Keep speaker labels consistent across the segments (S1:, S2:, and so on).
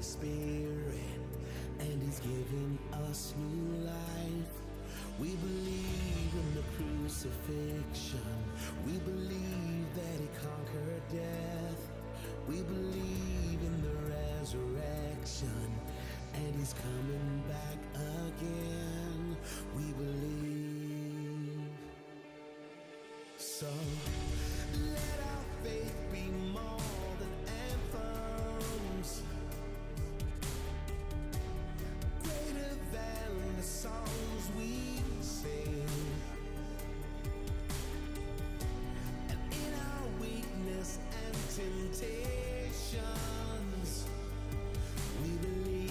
S1: Spirit, and He's giving us new life. We believe in the crucifixion. We believe that He conquered death. We believe in the resurrection, and He's coming back again. We believe. So let our faith be more than anthems, greater than the songs we sing. And in our weakness and temptations, we believe.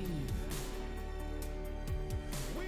S1: We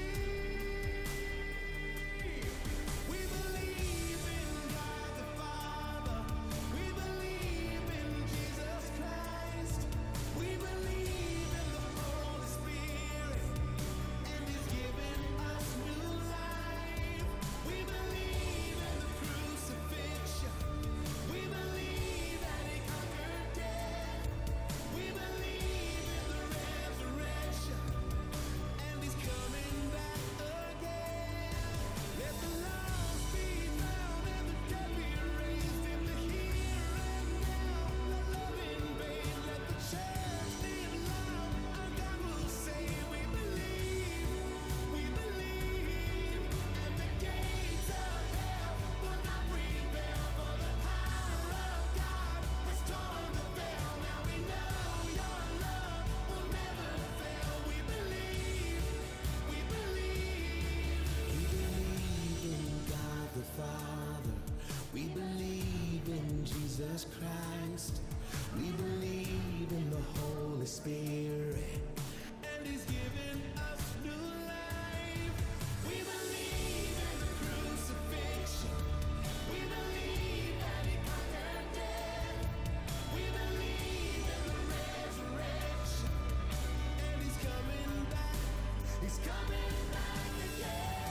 S1: believe. We believe in God the Father. We believe in Jesus Christ. We believe in the Holy Spirit, and He's given us new life. We believe in the crucifixion. We believe that He conquered death. We believe in the resurrection, and He's coming back again. Let the lost be found and the dead be raised in the here and now. Let love invade. Let the church live loud. Our God will save. We believe. We believe. And the gates of hell will not prevail. For the power of God has torn the veil. Now we know Your love will never fail. We believe. We believe. We believe in God the Father. We believe in Jesus Christ. We believe in the Holy Spirit, and He's given us new life. We believe in the crucifixion. We believe that He conquered death. We believe in the resurrection, and He's coming back. He's coming back again.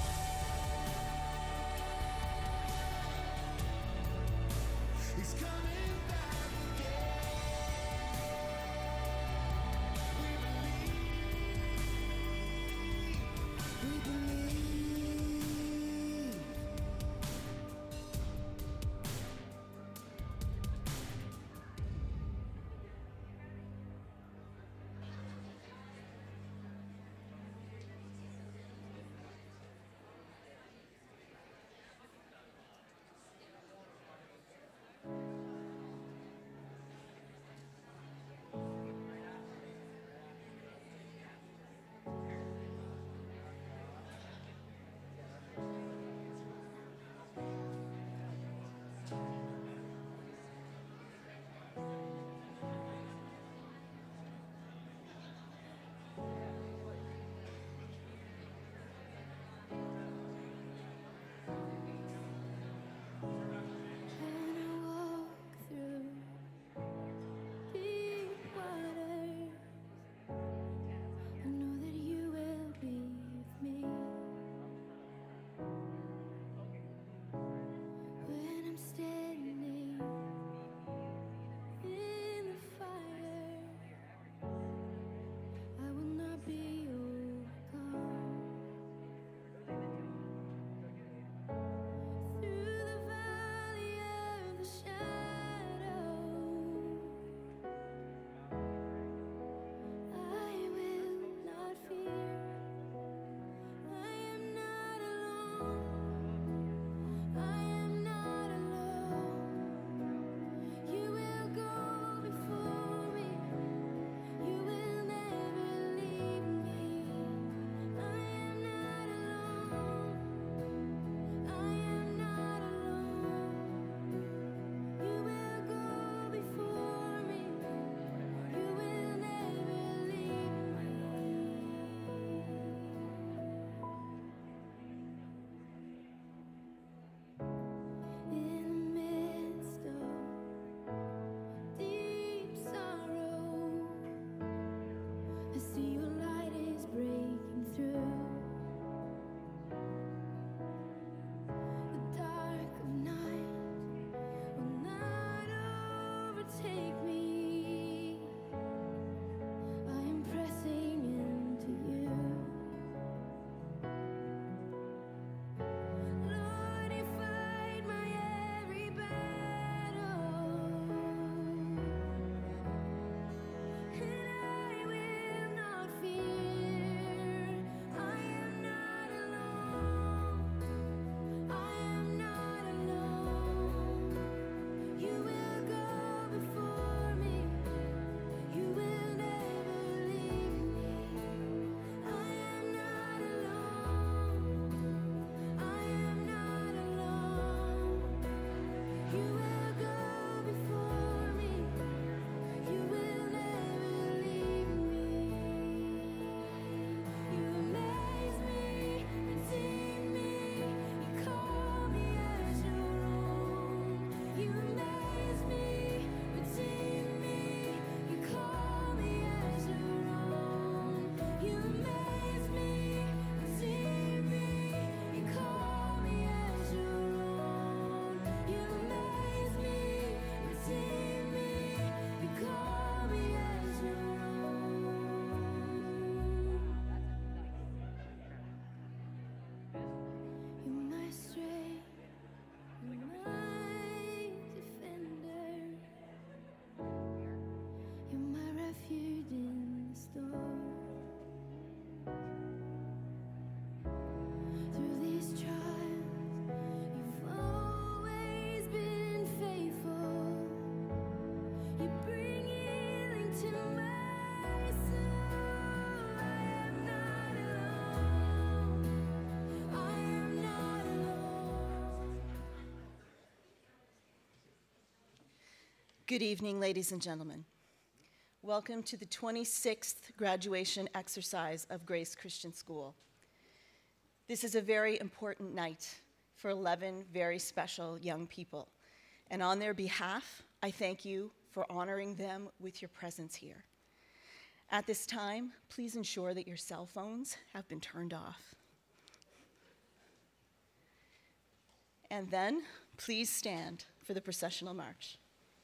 S1: He's coming back again.
S2: Good evening, ladies and gentlemen. Welcome to the 26th graduation exercise of Grace Christian School. This is a very important night for 11 very special young people, and on their behalf, I thank you for honoring them with your presence here. At this time, please ensure that your cell phones have been turned off. And then, please stand for the processional march.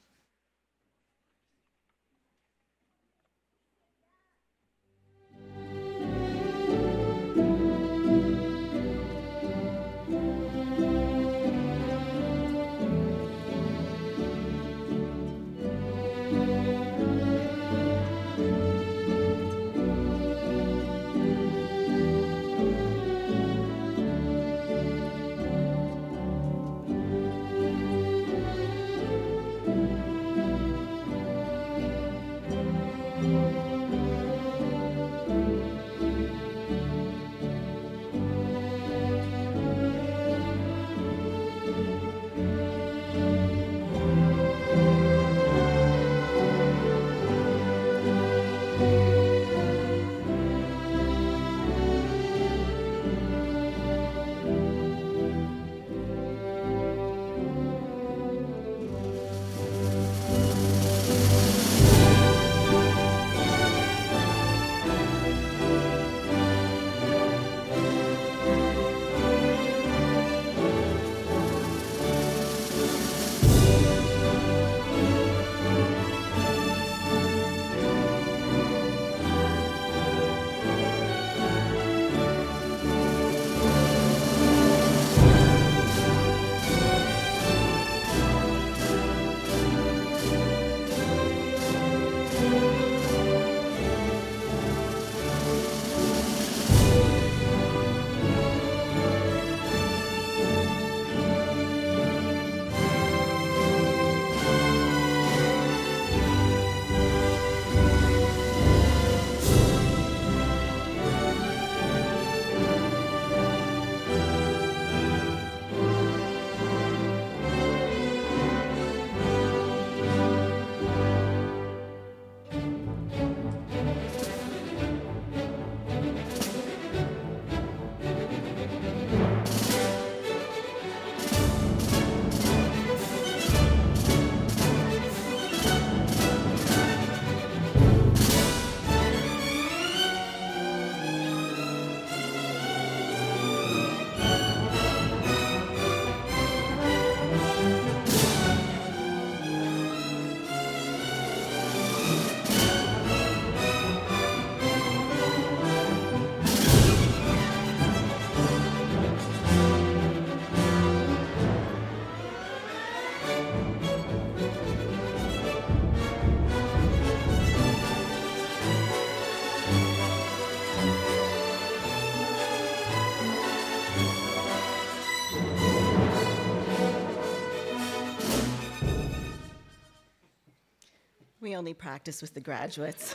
S2: We only practice with the graduates.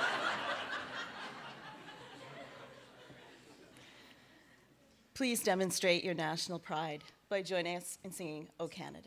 S2: Please demonstrate your national pride by joining us in singing "O Canada."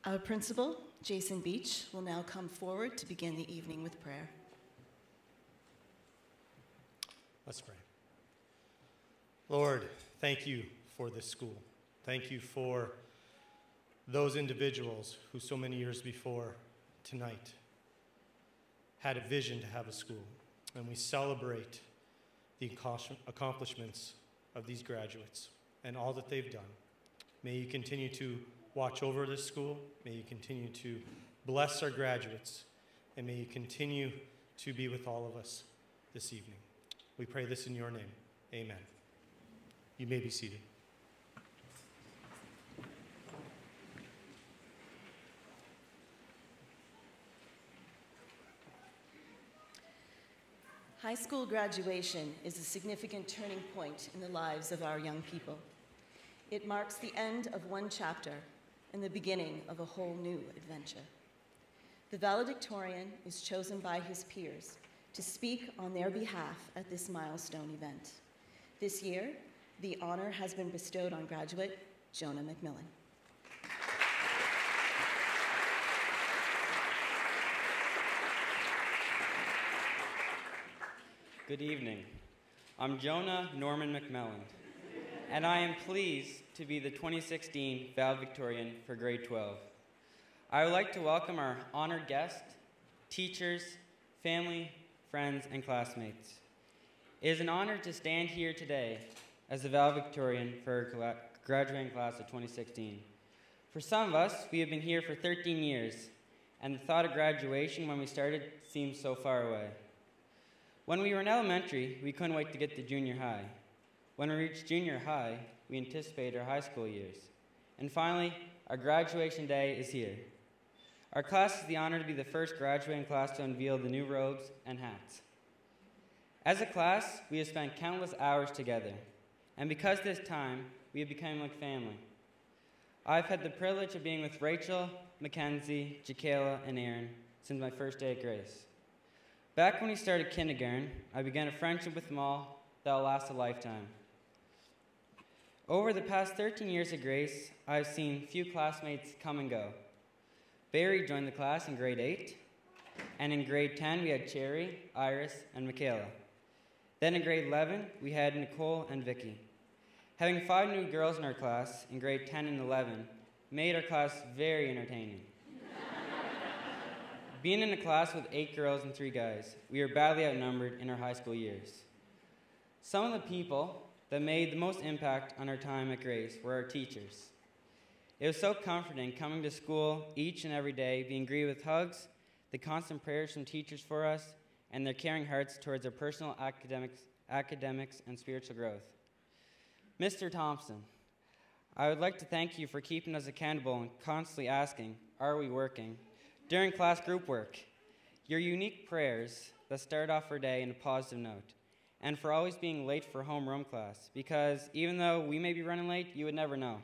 S2: Our principal, Jason Beach, will now come forward to begin the evening with prayer.
S3: Let's pray. Lord, thank you for this school. Thank you for those individuals who so many years before tonight had a vision to have a school. And we celebrate the accomplishments of these graduates and all that they've done. May you continue to watch over this school. May you continue to bless our graduates. And may you continue to be with all of us this evening. We pray this in your name. Amen. You may be seated.
S2: High school graduation is a significant turning point in the lives of our young people. It marks the end of one chapter and the beginning of a whole new adventure. The valedictorian is chosen by his peers to speak on their behalf at this milestone event. This year, the honor has been bestowed on graduate Jonah McMillan.
S4: Good evening. I'm Jonah Norman McMillan, and I am pleased to be the 2016 valedictorian for grade 12. I would like to welcome our honored guests, teachers, family, friends, and classmates. It is an honor to stand here today as the valedictorian for our graduating class of 2016. For some of us, we have been here for 13 years, and the thought of graduation when we started seems so far away. When we were in elementary, we couldn't wait to get to junior high. When we reached junior high, we anticipated our high school years. And finally, our graduation day is here. Our class is the honor to be the first graduating class to unveil the new robes and hats. As a class, we have spent countless hours together, and because of this time, we have become like family. I've had the privilege of being with Rachel, Mackenzie, Jakayla, and Aaron since my first day at Grace. Back when we started kindergarten, I began a friendship with them all that will last a lifetime. Over the past 13 years at Grace, I've seen few classmates come and go. Barry joined the class in grade 8, and in grade 10 we had Cherry, Iris, and Michaela. Then in grade 11, we had Nicole and Vicky. Having 5 new girls in our class in grade 10 and 11 made our class very entertaining. Being in a class with 8 girls and 3 guys, we were badly outnumbered in our high school years. Some of the people that made the most impact on our time at Grace were our teachers. It was so comforting coming to school each and every day, being greeted with hugs, the constant prayers from teachers for us, and their caring hearts towards our personal academics and spiritual growth. Mr. Thompson, I would like to thank you for keeping us accountable and constantly asking, "Are we working?" during class group work. Your unique prayers that start off our day in a positive note, and for always being late for homeroom class, because even though we may be running late, you would never know.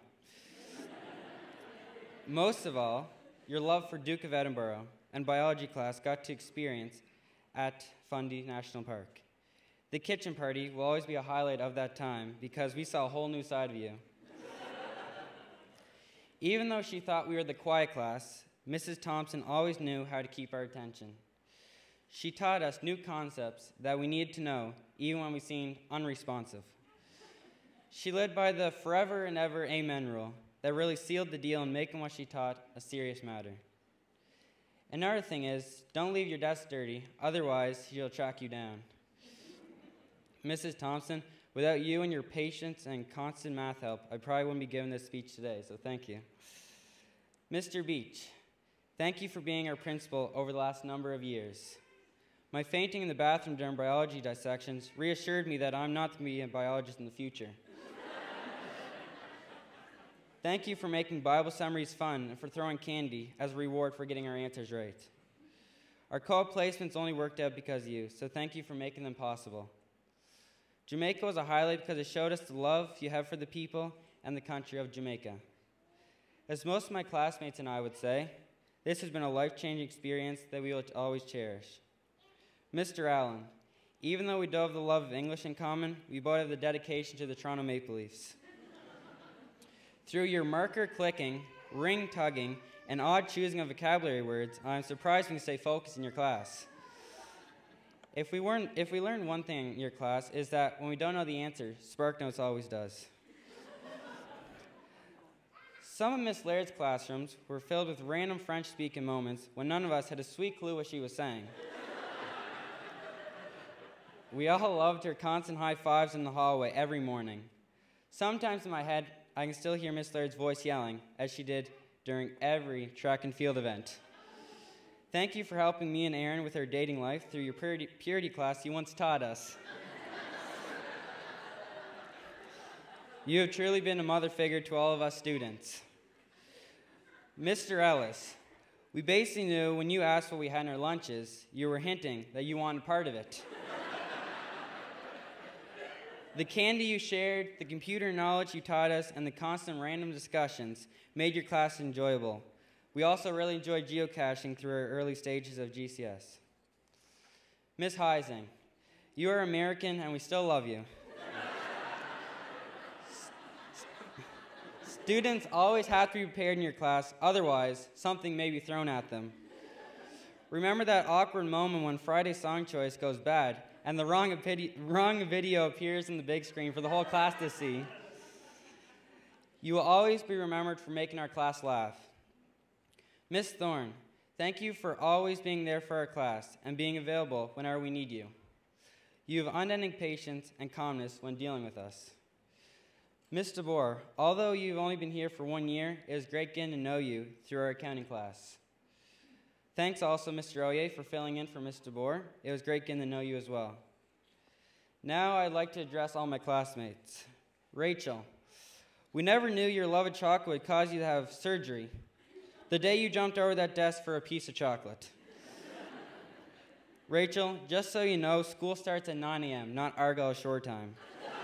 S4: Most of all, your love for Duke of Edinburgh and biology class got to experience at Fundy National Park. The kitchen party will always be a highlight of that time because we saw a whole new side of you. Even though she thought we were the quiet class, Mrs. Thompson always knew how to keep our attention. She taught us new concepts that we needed to know, even when we seemed unresponsive. She led by the forever and ever amen rule that really sealed the deal in making what she taught a serious matter. Another thing is, don't leave your desk dirty, otherwise she'll track you down. Mrs. Thompson, without you and your patience and constant math help, I probably wouldn't be giving this speech today, so thank you. Mr. Beach, thank you for being our principal over the last number of years. My fainting in the bathroom during biology dissections reassured me that I'm not going to be a biologist in the future. Thank you for making Bible summaries fun and for throwing candy as a reward for getting our answers right. Our co-op placements only worked out because of you, so thank you for making them possible. Jamaica was a highlight because it showed us the love you have for the people and the country of Jamaica. As most of my classmates and I would say, this has been a life-changing experience that we will always cherish. Mr. Allen, even though we don't have the love of English in common, we both have the dedication to the Toronto Maple Leafs. Through your marker clicking, ring tugging, and odd choosing of vocabulary words, I'm surprised you can stay focused in your class. If we learned one thing in your class, is that when we don't know the answer, SparkNotes always does. Some of Miss Laird's classrooms were filled with random French-speaking moments when none of us had a sweet clue what she was saying. We all loved her constant high fives in the hallway every morning. Sometimes in my head, I can still hear Miss Laird's voice yelling, as she did during every track and field event. Thank you for helping me and Erin with our dating life through your purity class you once taught us. You have truly been a mother figure to all of us students. Mr. Ellis, we basically knew when you asked what we had in our lunches, you were hinting that you wanted part of it. The candy you shared, the computer knowledge you taught us, and the constant random discussions made your class enjoyable. We also really enjoyed geocaching through our early stages of GCS. Ms. Heising, you are American and we still love you. Students always have to be prepared in your class, otherwise something may be thrown at them. Remember that awkward moment when Friday's song choice goes bad and the wrong video appears in the big screen for the whole class to see. You will always be remembered for making our class laugh. Miss Thorne, thank you for always being there for our class and being available whenever we need you. You have unending patience and calmness when dealing with us. Miss DeBoer, although you've only been here for 1 year, it is great getting to know you through our accounting class. Thanks also, Mr. Oye, for filling in for Miss DeBoer. It was great getting to know you as well. Now I'd like to address all my classmates. Rachel, we never knew your love of chocolate would cause you to have surgery the day you jumped over that desk for a piece of chocolate. Rachel, just so you know, school starts at 9 a.m., not Argyle Shore time.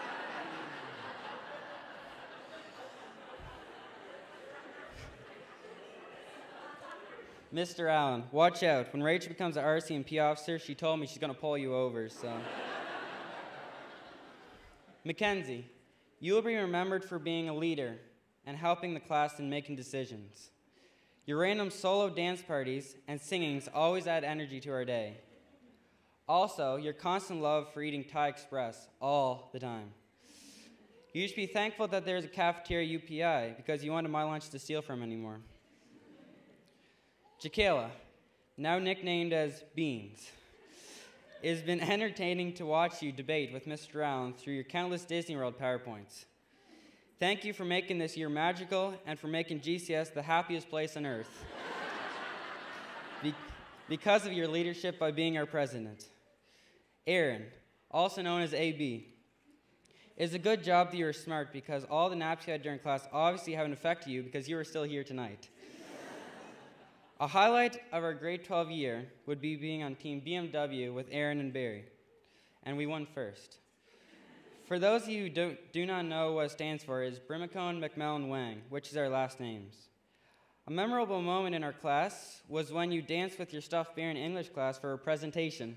S4: Mr. Allen, watch out. When Rachel becomes an RC&P officer, she told me she's going to pull you over, so. Mackenzie, you will be remembered for being a leader and helping the class in making decisions. Your random solo dance parties and singings always add energy to our day. Also, your constant love for eating Thai Express all the time. You should be thankful that there's a cafeteria UPI because you wanted my lunch to steal from anymore. Jaquela, now nicknamed as Beans, it has been entertaining to watch you debate with Mr. Allen through your countless Disney World PowerPoints. Thank you for making this year magical and for making GCS the happiest place on earth. Because of your leadership by being our president. Aaron, also known as AB, it is a good job that you are smart because all the naps you had during class obviously have an effect on you because you are still here tonight. A highlight of our grade 12 year would be being on Team BMW with Aaron and Barry, and we won first. For those of you who do not know what it stands for, is Brimacone McMillan Wang, which is our last names. A memorable moment in our class was when you danced with your stuffed bear in English class for a presentation.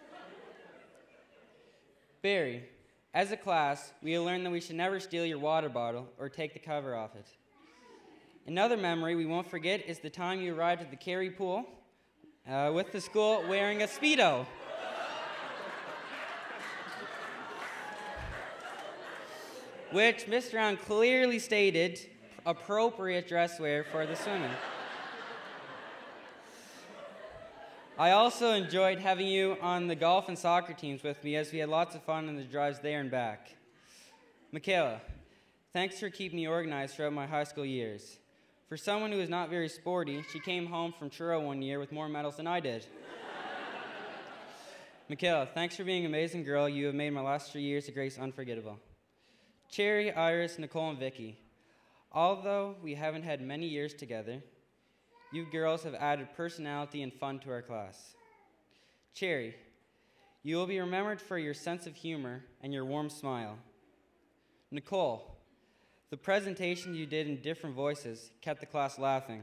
S4: Barry, as a class, we learned that we should never steal your water bottle or take the cover off it. Another memory we won't forget is the time you arrived at the Cary pool with the school wearing a Speedo. Which Mr. Allen clearly stated appropriate dress wear for the swimming. I also enjoyed having you on the golf and soccer teams with me as we had lots of fun on the drives there and back. Michaela, thanks for keeping me organized throughout my high school years. For someone who is not very sporty, she came home from Truro one year with more medals than I did. Michaela, thanks for being an amazing girl. You have made my last 3 years of Grace unforgettable. Cherry, Iris, Nicole, and Vicky. Although we haven't had many years together, you girls have added personality and fun to our class. Cherry, you will be remembered for your sense of humor and your warm smile. Nicole, the presentation you did in different voices kept the class laughing.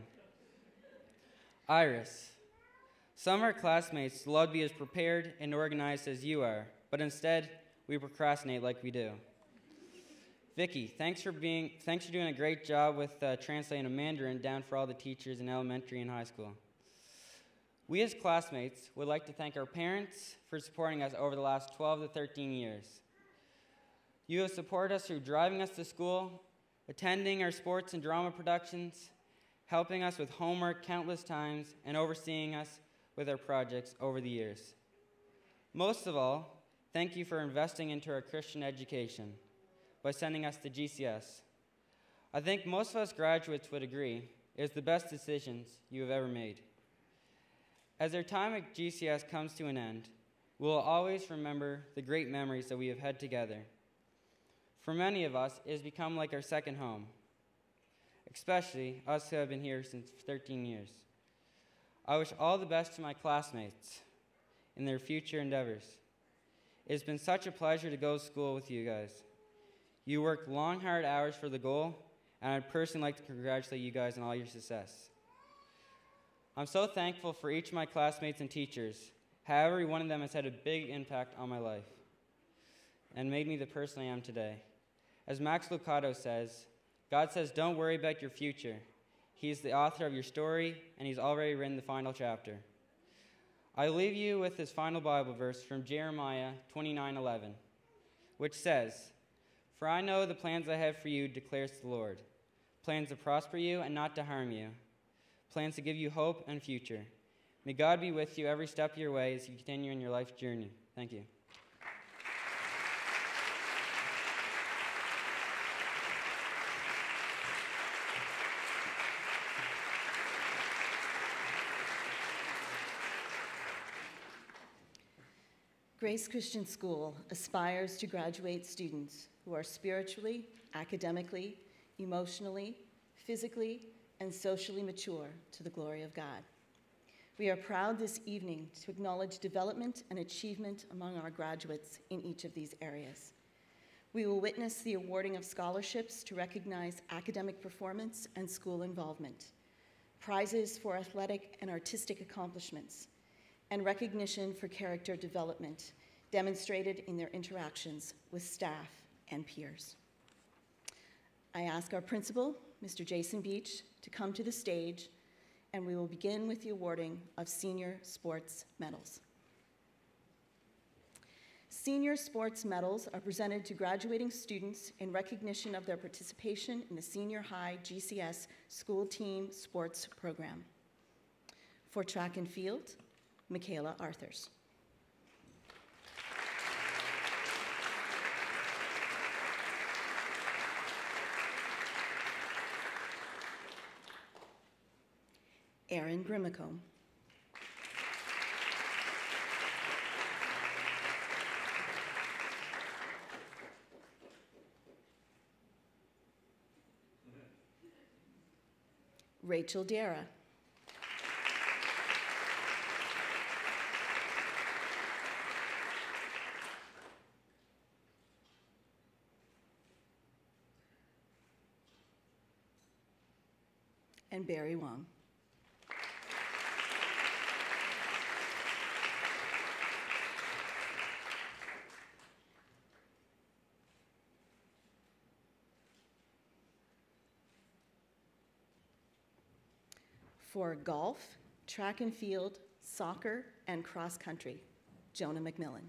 S4: Iris, some of our classmates love to be as prepared and organized as you are, but instead, we procrastinate like we do. Vicky, thanks for doing a great job with translating a Mandarin down for all the teachers in elementary and high school. We as classmates would like to thank our parents for supporting us over the last 12 to 13 years. You have supported us through driving us to school, attending our sports and drama productions, helping us with homework countless times, and overseeing us with our projects over the years. Most of all, thank you for investing into our Christian education by sending us to GCS. I think most of us graduates would agree it is the best decisions you have ever made. As our time at GCS comes to an end, we will always remember the great memories that we have had together. For many of us, it has become like our second home, especially us who have been here since 13 years. I wish all the best to my classmates in their future endeavors. It has been such a pleasure to go to school with you guys. You work long, hard hours for the goal, and I'd personally like to congratulate you guys on all your success. I'm so thankful for each of my classmates and teachers. How every one of them has had a big impact on my life and made me the person I am today. As Max Lucado says, God says, don't worry about your future. He's the author of your story, and he's already written the final chapter. I leave you with this final Bible verse from Jeremiah 29:11, which says, "For I know the plans I have for you, declares the Lord, plans to prosper you and not to harm you, plans to give you hope and future. May God be with you every step of your way as you continue in your life journey." Thank you.
S2: Grace Christian School aspires to graduate students who are spiritually, academically, emotionally, physically, and socially mature to the glory of God. We are proud this evening to acknowledge development and achievement among our graduates in each of these areas. We will witness the awarding of scholarships to recognize academic performance and school involvement, prizes for athletic and artistic accomplishments, and recognition for character development demonstrated in their interactions with staff and peers. I ask our principal, Mr. Jason Beach, to come to the stage, and we will begin with the awarding of senior sports medals. Senior sports medals are presented to graduating students in recognition of their participation in the Senior High GCS School Team Sports Program. For track and field, Michaela Arthurs. Aaron Grimacombe. Rachel Dara. And Barry Wong. For golf, track and field, soccer, and cross country, Jonah McMillan.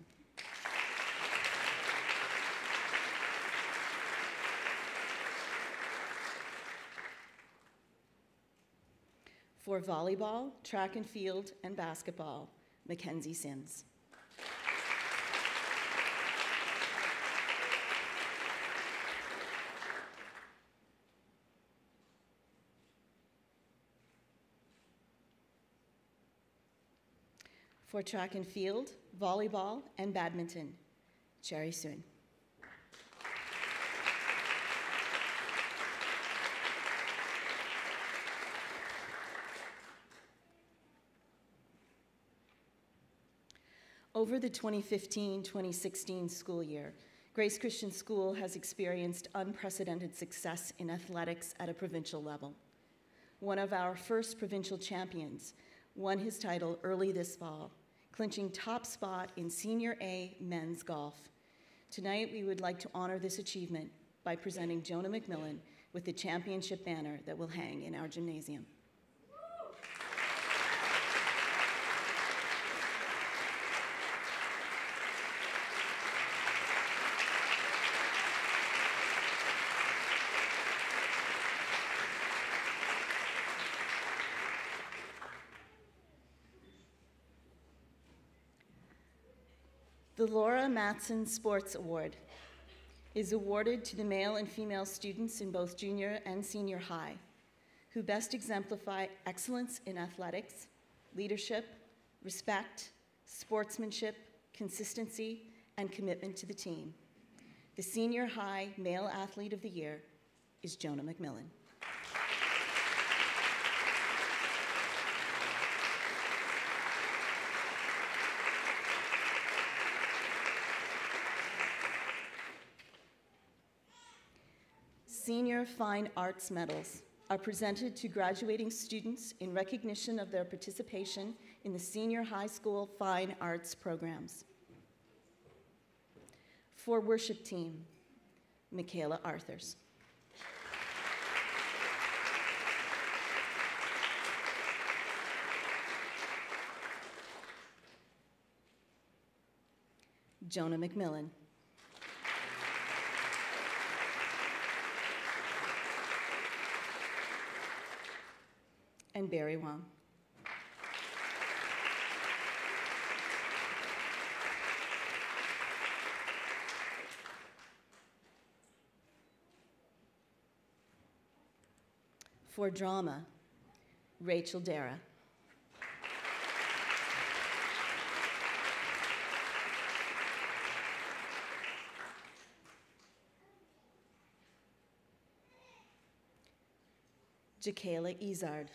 S2: For volleyball, track and field, and basketball, Mackenzie Sims. For track and field, volleyball, and badminton, Cherry Soon. Over the 2015-2016 school year, Grace Christian School has experienced unprecedented success in athletics at a provincial level. One of our first provincial champions won his title early this fall, clinching top spot in Senior A men's golf. Tonight, we would like to honor this achievement by presenting Jonah McMillan with the championship banner that will hang in our gymnasium. The Laura Matson Sports Award is awarded to the male and female students in both junior and senior high who best exemplify excellence in athletics, leadership, respect, sportsmanship, consistency, and commitment to the team. The Senior High Male Athlete of the Year is Jonah McMillan. Senior Fine Arts Medals are presented to graduating students in recognition of their participation in the senior high school fine arts programs. For worship team, Michaela Arthurs. Jonah McMillan. And Barry Wong. For drama, Rachel Dara. Jakayla Izard.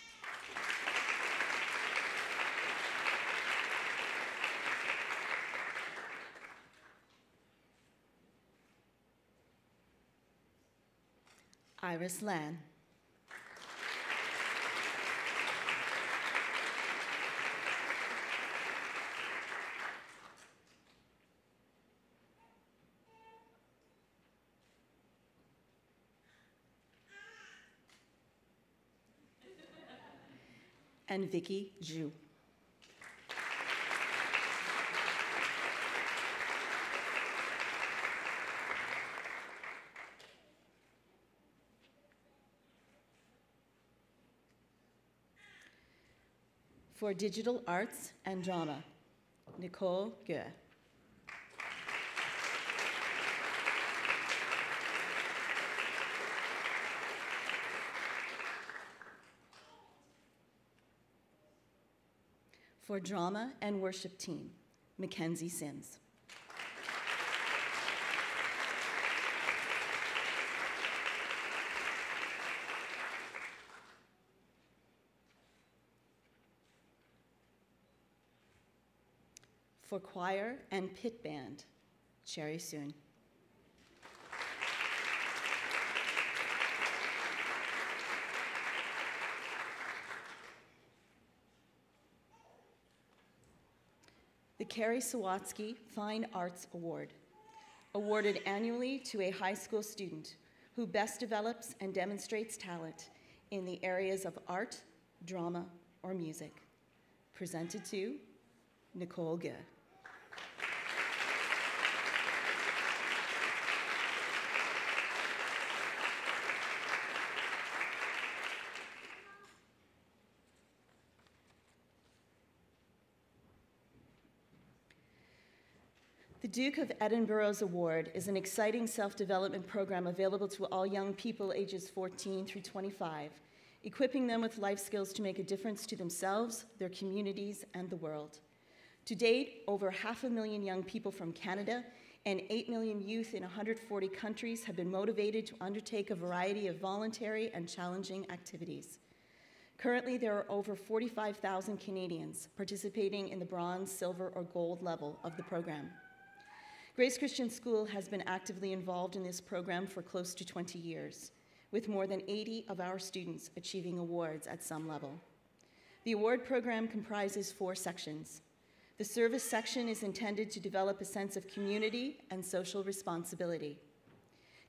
S2: Iris Lan. And Vicky Zhu. For digital arts and drama, Nicole Guer. For drama and worship team, Mackenzie Sims. For choir and pit band, Cherry Soon. The Carrie Sawatsky Fine Arts Award, awarded annually to a high school student who best develops and demonstrates talent in the areas of art, drama, or music. Presented to Nicole Guer. The Duke of Edinburgh's Award is an exciting self-development program available to all young people ages 14 through 25, equipping them with life skills to make a difference to themselves, their communities, and the world. To date, over 500,000 young people from Canada and 8 million youth in 140 countries have been motivated to undertake a variety of voluntary and challenging activities. Currently, there are over 45,000 Canadians participating in the bronze, silver, or gold level of the program. Grace Christian School has been actively involved in this program for close to 20 years, with more than 80 of our students achieving awards at some level. The award program comprises 4 sections. The service section is intended to develop a sense of community and social responsibility.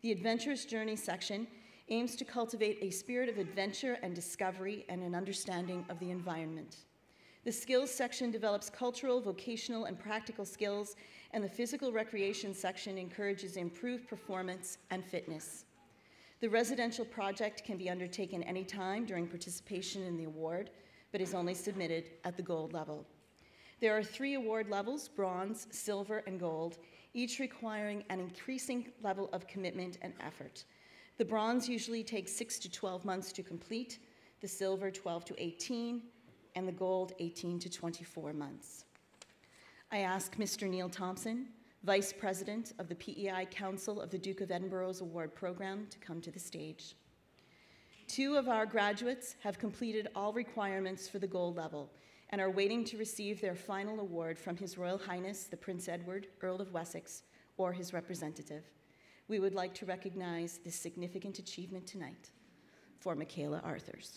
S2: The Adventurous Journey section aims to cultivate a spirit of adventure and discovery and an understanding of the environment. The Skills section develops cultural, vocational, and practical skills, and the Physical Recreation section encourages improved performance and fitness. The residential project can be undertaken anytime during participation in the award, but is only submitted at the gold level. There are 3 award levels, bronze, silver, and gold, each requiring an increasing level of commitment and effort. The bronze usually takes 6 to 12 months to complete, the silver 12 to 18, and the gold 18 to 24 months. I ask Mr. Neil Thompson, Vice President of the PEI Council of the Duke of Edinburgh's Award Program, to come to the stage. 2 of our graduates have completed all requirements for the gold level and are waiting to receive their final award from His Royal Highness, the Prince Edward, Earl of Wessex, or his representative. We would like to recognize this significant achievement tonight for Michaela Arthurs.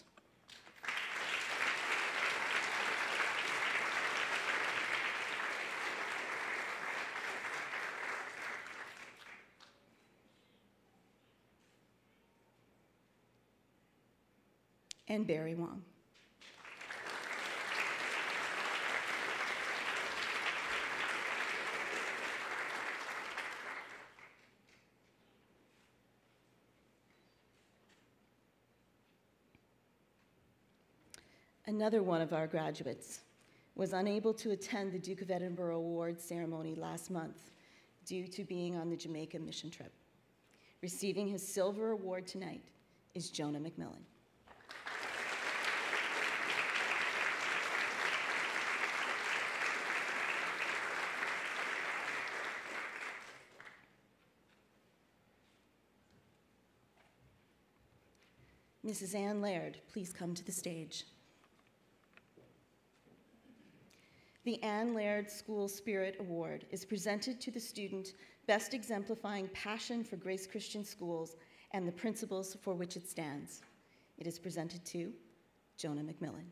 S2: And Barry Wong. Another one of our graduates was unable to attend the Duke of Edinburgh Award ceremony last month due to being on the Jamaica mission trip. Receiving his silver award tonight is Jonah McMillan. Mrs. Ann Laird, please come to the stage. The Ann Laird School Spirit Award is presented to the student best exemplifying passion for Grace Christian Schools and the principles for which it stands. It is presented to Jonah McMillan.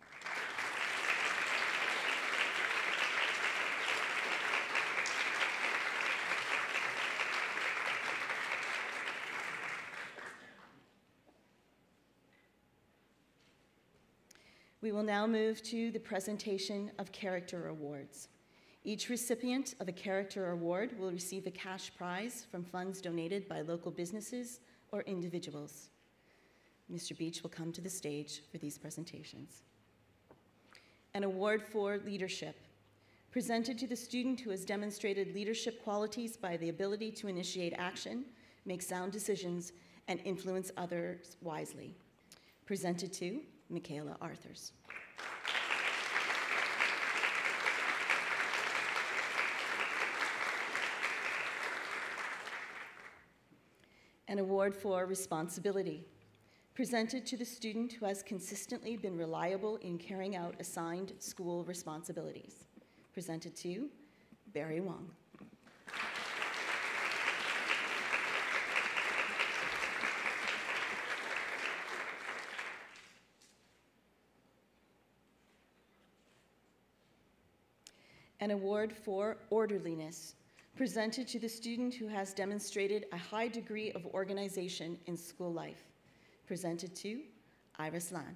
S2: We will now move to the presentation of character awards. Each recipient of a character award will receive a cash prize from funds donated by local businesses or individuals. Mr. Beach will come to the stage for these presentations. An award for leadership, presented to the student who has demonstrated leadership qualities by the ability to initiate action, make sound decisions, and influence others wisely. Presented to Michaela Arthurs. An award for responsibility, presented to the student who has consistently been reliable in carrying out assigned school responsibilities. Presented to Barry Wong. An award for orderliness, presented to the student who has demonstrated a high degree of organization in school life. Presented to Iris Lan.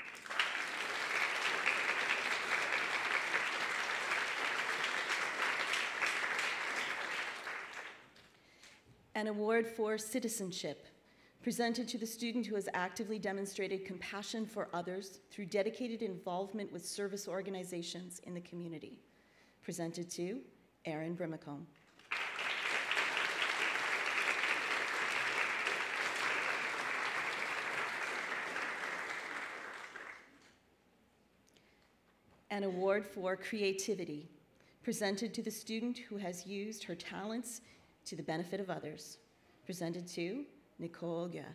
S2: An award for citizenship, presented to the student who has actively demonstrated compassion for others through dedicated involvement with service organizations in the community. Presented to Erin Brimacombe. An award for creativity, presented to the student who has used her talents to the benefit of others. Presented to Nicole Gua.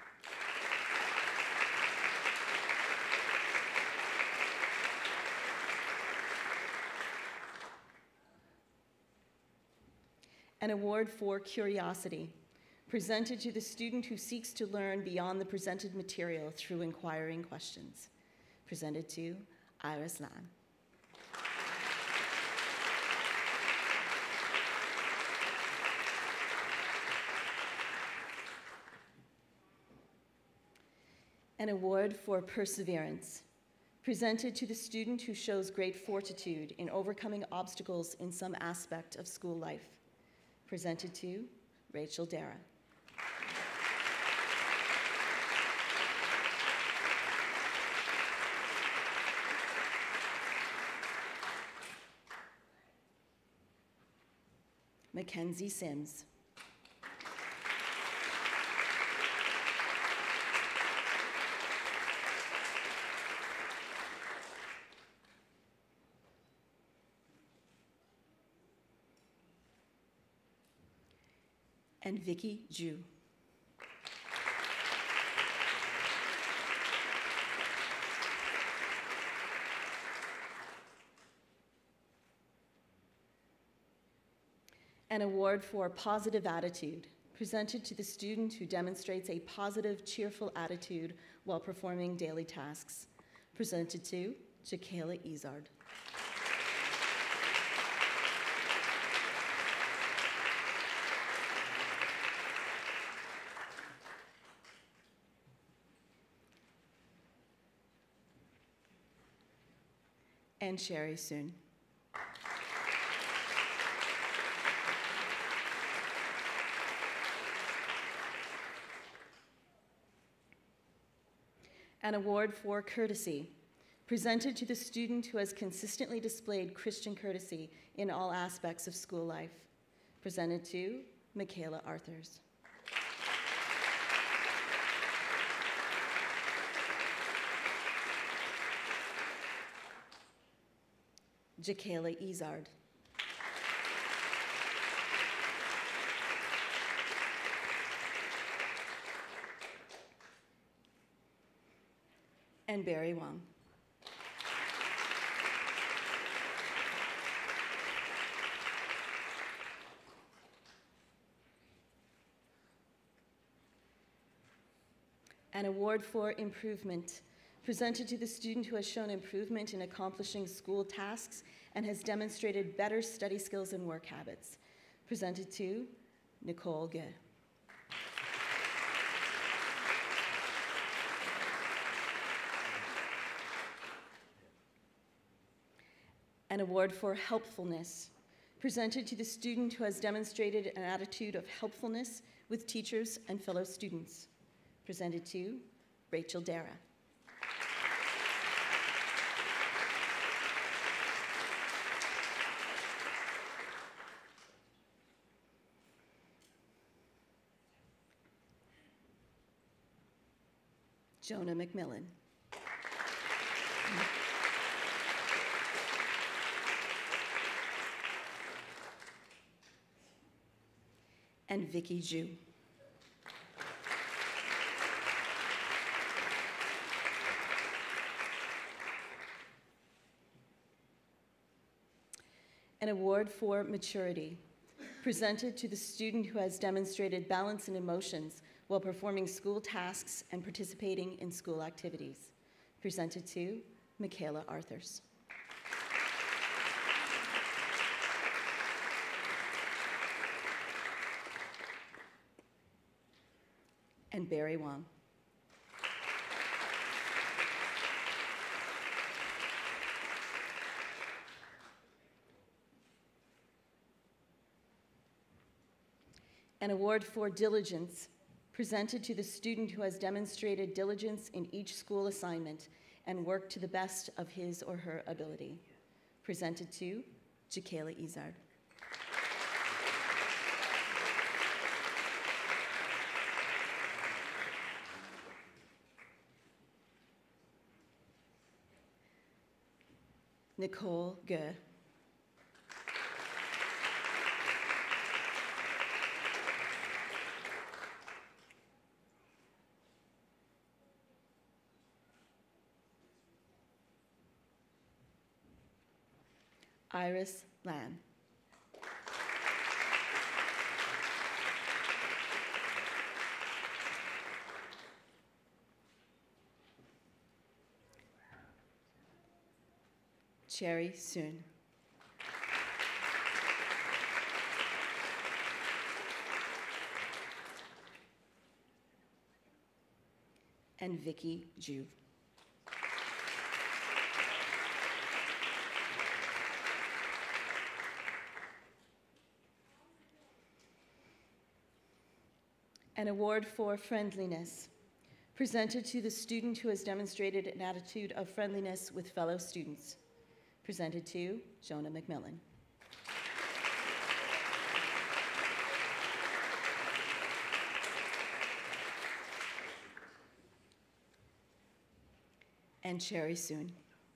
S2: An award for curiosity, presented to the student who seeks to learn beyond the presented material through inquiring questions. Presented to Iris Lan. An award for perseverance, presented to the student who shows great fortitude in overcoming obstacles in some aspect of school life. Presented to Rachel Dara. Mackenzie Sims. And Vicky Ju. An award for positive attitude, presented to the student who demonstrates a positive, cheerful attitude while performing daily tasks. Presented to Jakayla Izard. And Sherry Soon. An award for courtesy, presented to the student who has consistently displayed Christian courtesy in all aspects of school life. Presented to Michaela Arthurs. Jakayla Izard. And Barry Wong. An award for improvement, presented to the student who has shown improvement in accomplishing school tasks and has demonstrated better study skills and work habits. Presented to Nicole Gay. An award for helpfulness, presented to the student who has demonstrated an attitude of helpfulness with teachers and fellow students. Presented to Rachel Dara. Jonah McMillan. And Vicky Ju. An award for maturity, presented to the student who has demonstrated balance in emotions while performing school tasks and participating in school activities. Presented to Michaela Arthurs. And Barry Wong. An award for diligence, presented to the student who has demonstrated diligence in each school assignment and worked to the best of his or her ability. Presented to Jakayla Izard. Nicole Gay. Iris Lamb. Cherry Soon. and Vicky Juve. An award for friendliness, presented to the student who has demonstrated an attitude of friendliness with fellow students. Presented to Jonah McMillan. And Cherry Soon.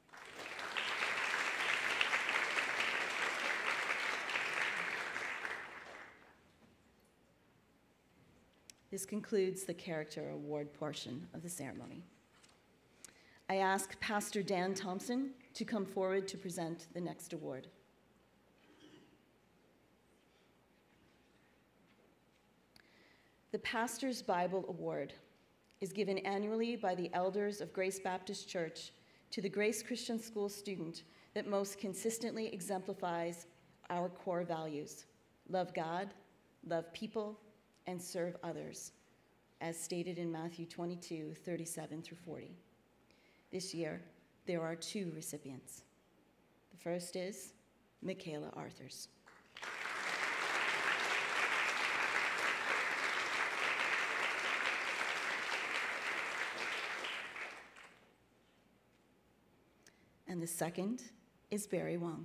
S2: This concludes the Character Award portion of the ceremony. I ask Pastor Dan Thompson to come forward to present the next award. The Pastor's Bible Award is given annually by the elders of Grace Baptist Church to the Grace Christian School student that most consistently exemplifies our core values: love God, love people, and serve others, as stated in Matthew 22, 37 through 40. This year, there are 2 recipients. The first is Michaela Arthurs. And the second is Barry Wong.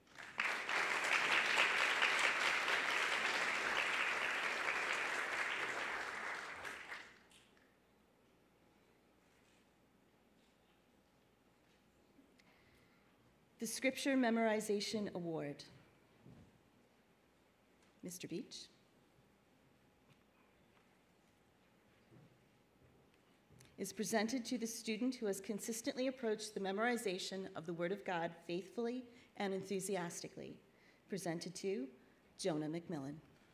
S2: The Scripture Memorization Award. Mr. Beach. Is presented to the student who has consistently approached the memorization of the Word of God faithfully and enthusiastically. Presented to Jonah McMillan.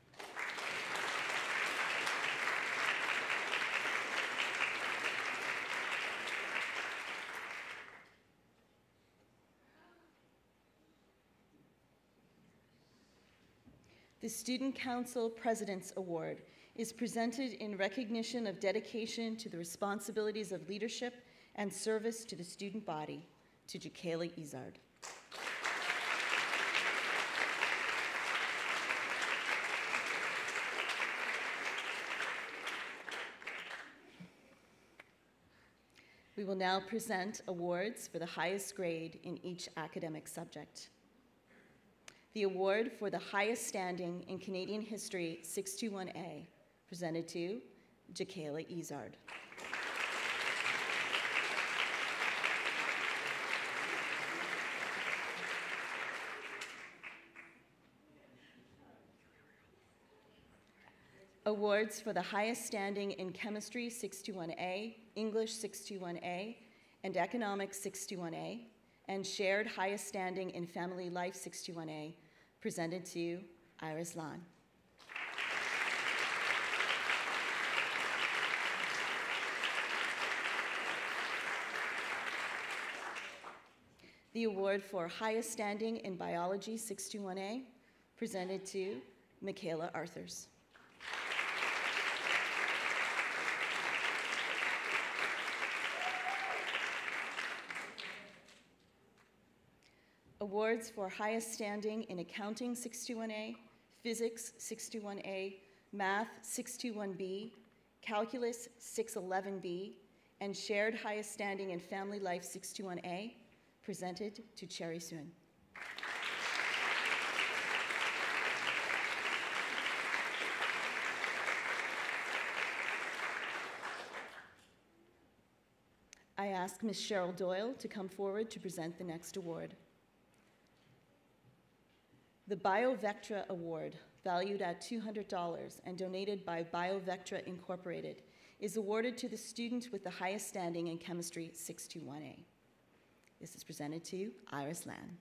S2: The Student Council President's Award is presented in recognition of dedication to the responsibilities of leadership and service to the student body, to Jacayla Izard. We will now present awards for the highest grade in each academic subject. The award for the highest standing in Canadian History 621A, presented to Jacayla Izard. Awards for the highest standing in Chemistry 621A, English 621A, and Economics 621A, and shared highest standing in Family Life 621A, presented to Iris Lan. The award for highest standing in Biology 621A, presented to Michaela Arthurs. Awards for highest standing in Accounting 621A, Physics 621A, Math 621B, Calculus 611B, and shared highest standing in Family Life 621A, presented to Cherry Soon. I ask Ms. Cheryl Doyle to come forward to present the next award. The BioVectra Award, valued at $200 and donated by BioVectra Incorporated, is awarded to the student with the highest standing in Chemistry 621A. This is presented to Iris Lan.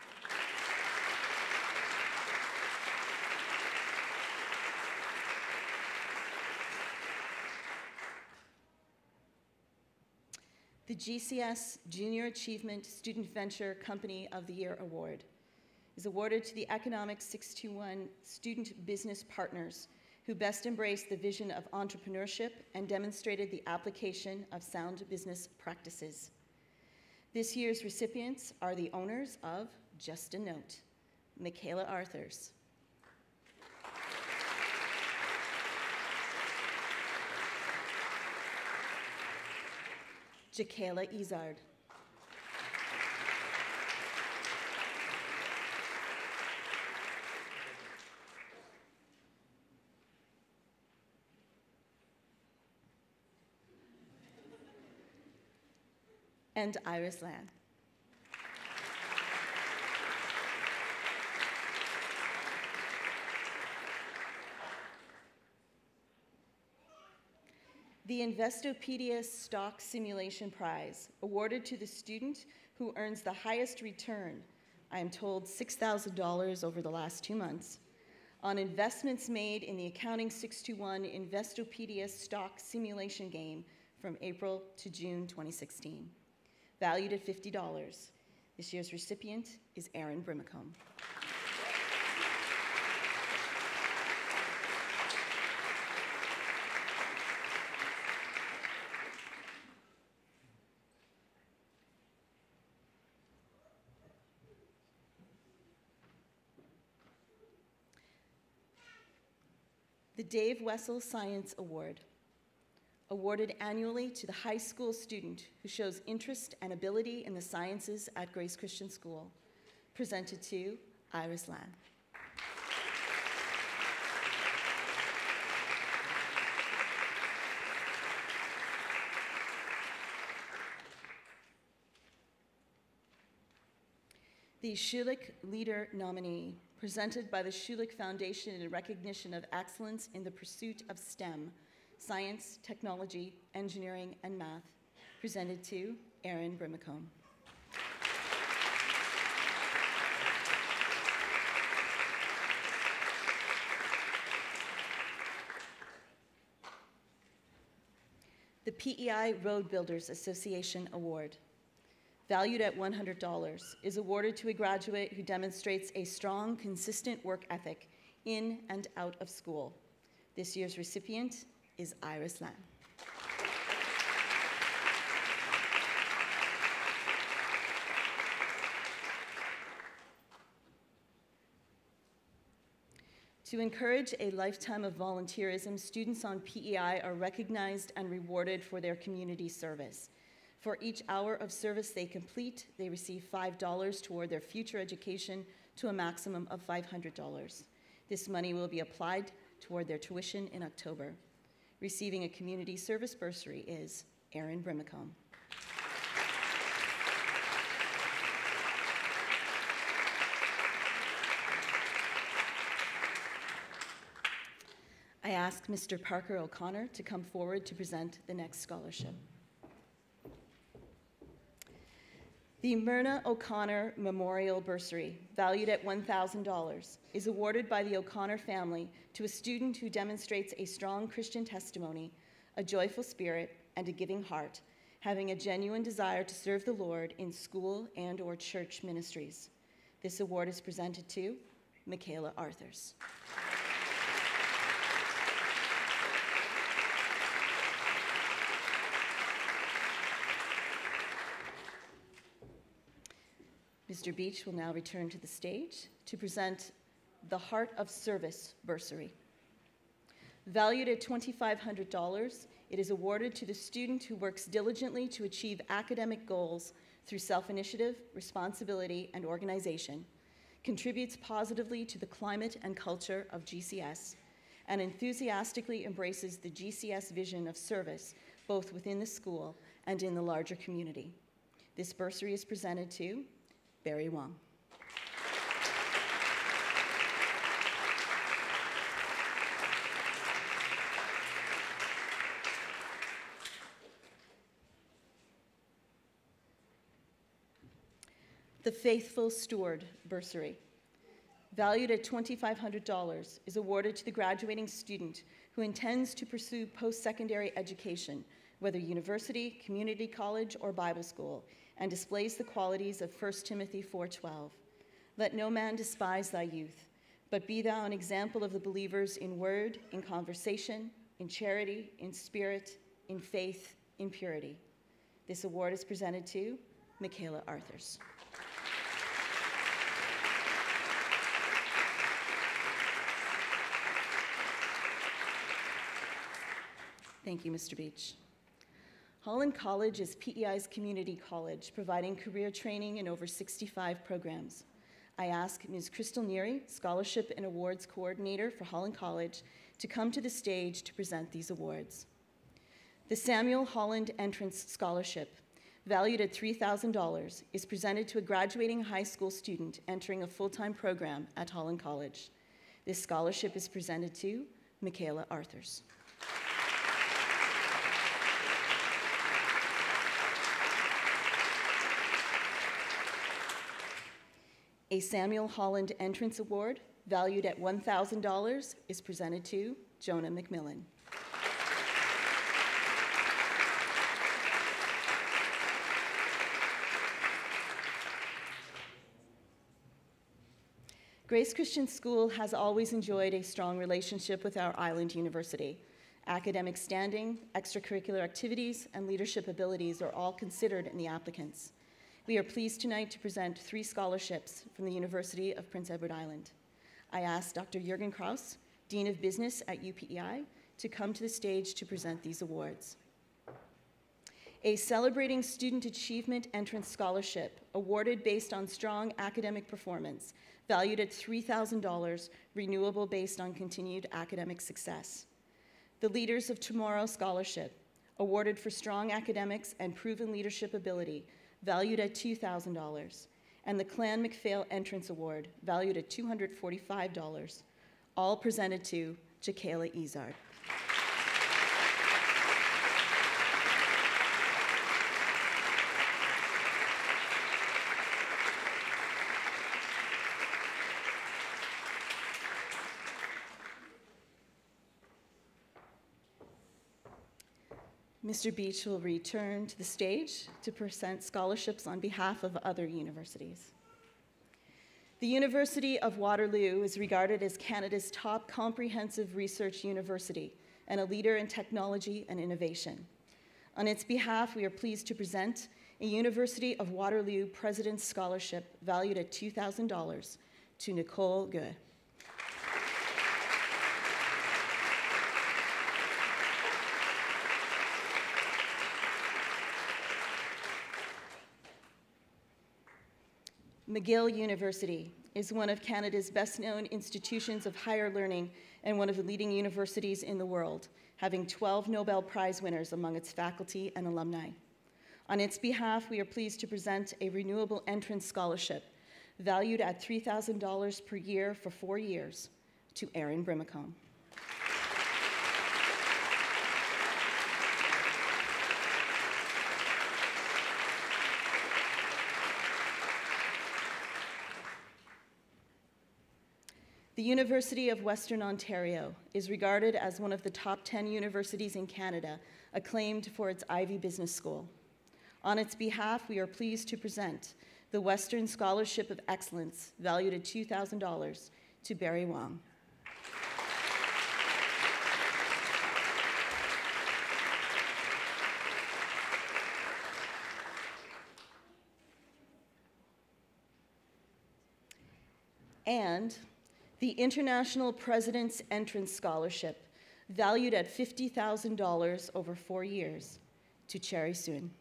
S2: The GCS Junior Achievement Student Venture Company of the Year Award is awarded to the Economics 621 student business partners who best embraced the vision of entrepreneurship and demonstrated the application of sound business practices. This year's recipients are the owners of Just a Note, Michaela Arthurs, Jakayla Izard, and Iris Land. The Investopedia Stock Simulation Prize, awarded to the student who earns the highest return, I am told $6,000 over the last 2 months, on investments made in the Accounting 621 Investopedia Stock Simulation Game from April to June 2016. Valued at $50. This year's recipient is Erin Brimacombe. The Dave Wessel Science Award, awarded annually to the high school student who shows interest and ability in the sciences at Grace Christian School, presented to Iris Land. The Schulich Leader Nominee, presented by the Schulich Foundation in recognition of excellence in the pursuit of STEM, science, technology, engineering, and math, presented to Erin Brimacombe. The PEI Road Builders Association Award, valued at $100, is awarded to a graduate who demonstrates a strong, consistent work ethic in and out of school. This year's recipient is Iris Land. To encourage a lifetime of volunteerism, students on PEI are recognized and rewarded for their community service. For each hour of service they complete, they receive $5 toward their future education to a maximum of $500. This money will be applied toward their tuition in October. Receiving a community service bursary is Erin Brimacombe. I ask Mr. Parker O'Connor to come forward to present the next scholarship. The Myrna O'Connor Memorial Bursary, valued at $1,000, is awarded by the O'Connor family to a student who demonstrates a strong Christian testimony, a joyful spirit, and a giving heart, having a genuine desire to serve the Lord in school and/or church ministries. This award is presented to Michaela Arthurs. Mr. Beach will now return to the stage to present the Heart of Service Bursary. Valued at $2,500, it is awarded to the student who works diligently to achieve academic goals through self-initiative, responsibility, and organization, contributes positively to the climate and culture of GCS, and enthusiastically embraces the GCS vision of service both within the school and in the larger community. This bursary is presented to Barry Wong. The Faithful Steward Bursary, valued at $2,500, is awarded to the graduating student who intends to pursue post-secondary education, whether university, community college, or Bible school, and displays the qualities of 1 Timothy 4:12. Let no man despise thy youth, but be thou an example of the believers in word, in conversation, in charity, in spirit, in faith, in purity. This award is presented to Michaela Arthurs. Thank you, Mr. Beach. Holland College is PEI's community college, providing career training in over 65 programs. I ask Ms. Crystal Neary, Scholarship and Awards Coordinator for Holland College, to come to the stage to present these awards. The Samuel Holland Entrance Scholarship, valued at $3,000, is presented to a graduating high school student entering a full-time program at Holland College. This scholarship is presented to Michaela Arthurs. A Samuel Holland Entrance Award, valued at $1,000, is presented to Jonah McMillan. Grace Christian School has always enjoyed a strong relationship with our island university. Academic standing, extracurricular activities, and leadership abilities are all considered in the applicants. We are pleased tonight to present 3 scholarships from the University of Prince Edward Island. I ask Dr. Jürgen Kraus, Dean of Business at UPEI, to come to the stage to present these awards. A Celebrating Student Achievement Entrance Scholarship, awarded based on strong academic performance, valued at $3,000, renewable based on continued academic success. The Leaders of Tomorrow Scholarship, awarded for strong academics and proven leadership ability, valued at $2,000, and the Clan MacPhail Entrance Award, valued at $245, all presented to Jacayla Izard. Mr. Beach will return to the stage to present scholarships on behalf of other universities. The University of Waterloo is regarded as Canada's top comprehensive research university and a leader in technology and innovation. On its behalf, we are pleased to present a University of Waterloo President's Scholarship valued at $2,000 to Nicole Gueux. McGill University is one of Canada's best-known institutions of higher learning and one of the leading universities in the world, having 12 Nobel Prize winners among its faculty and alumni. On its behalf, we are pleased to present a renewable entrance scholarship valued at $3,000 per year for 4 years to Erin Brimacombe. The University of Western Ontario is regarded as one of the top 10 universities in Canada, acclaimed for its Ivy Business School. On its behalf, we are pleased to present the Western Scholarship of Excellence, valued at $2,000, to Barry Wong. And the International President's Entrance Scholarship, valued at $50,000 over 4 years, to Cherry Soon.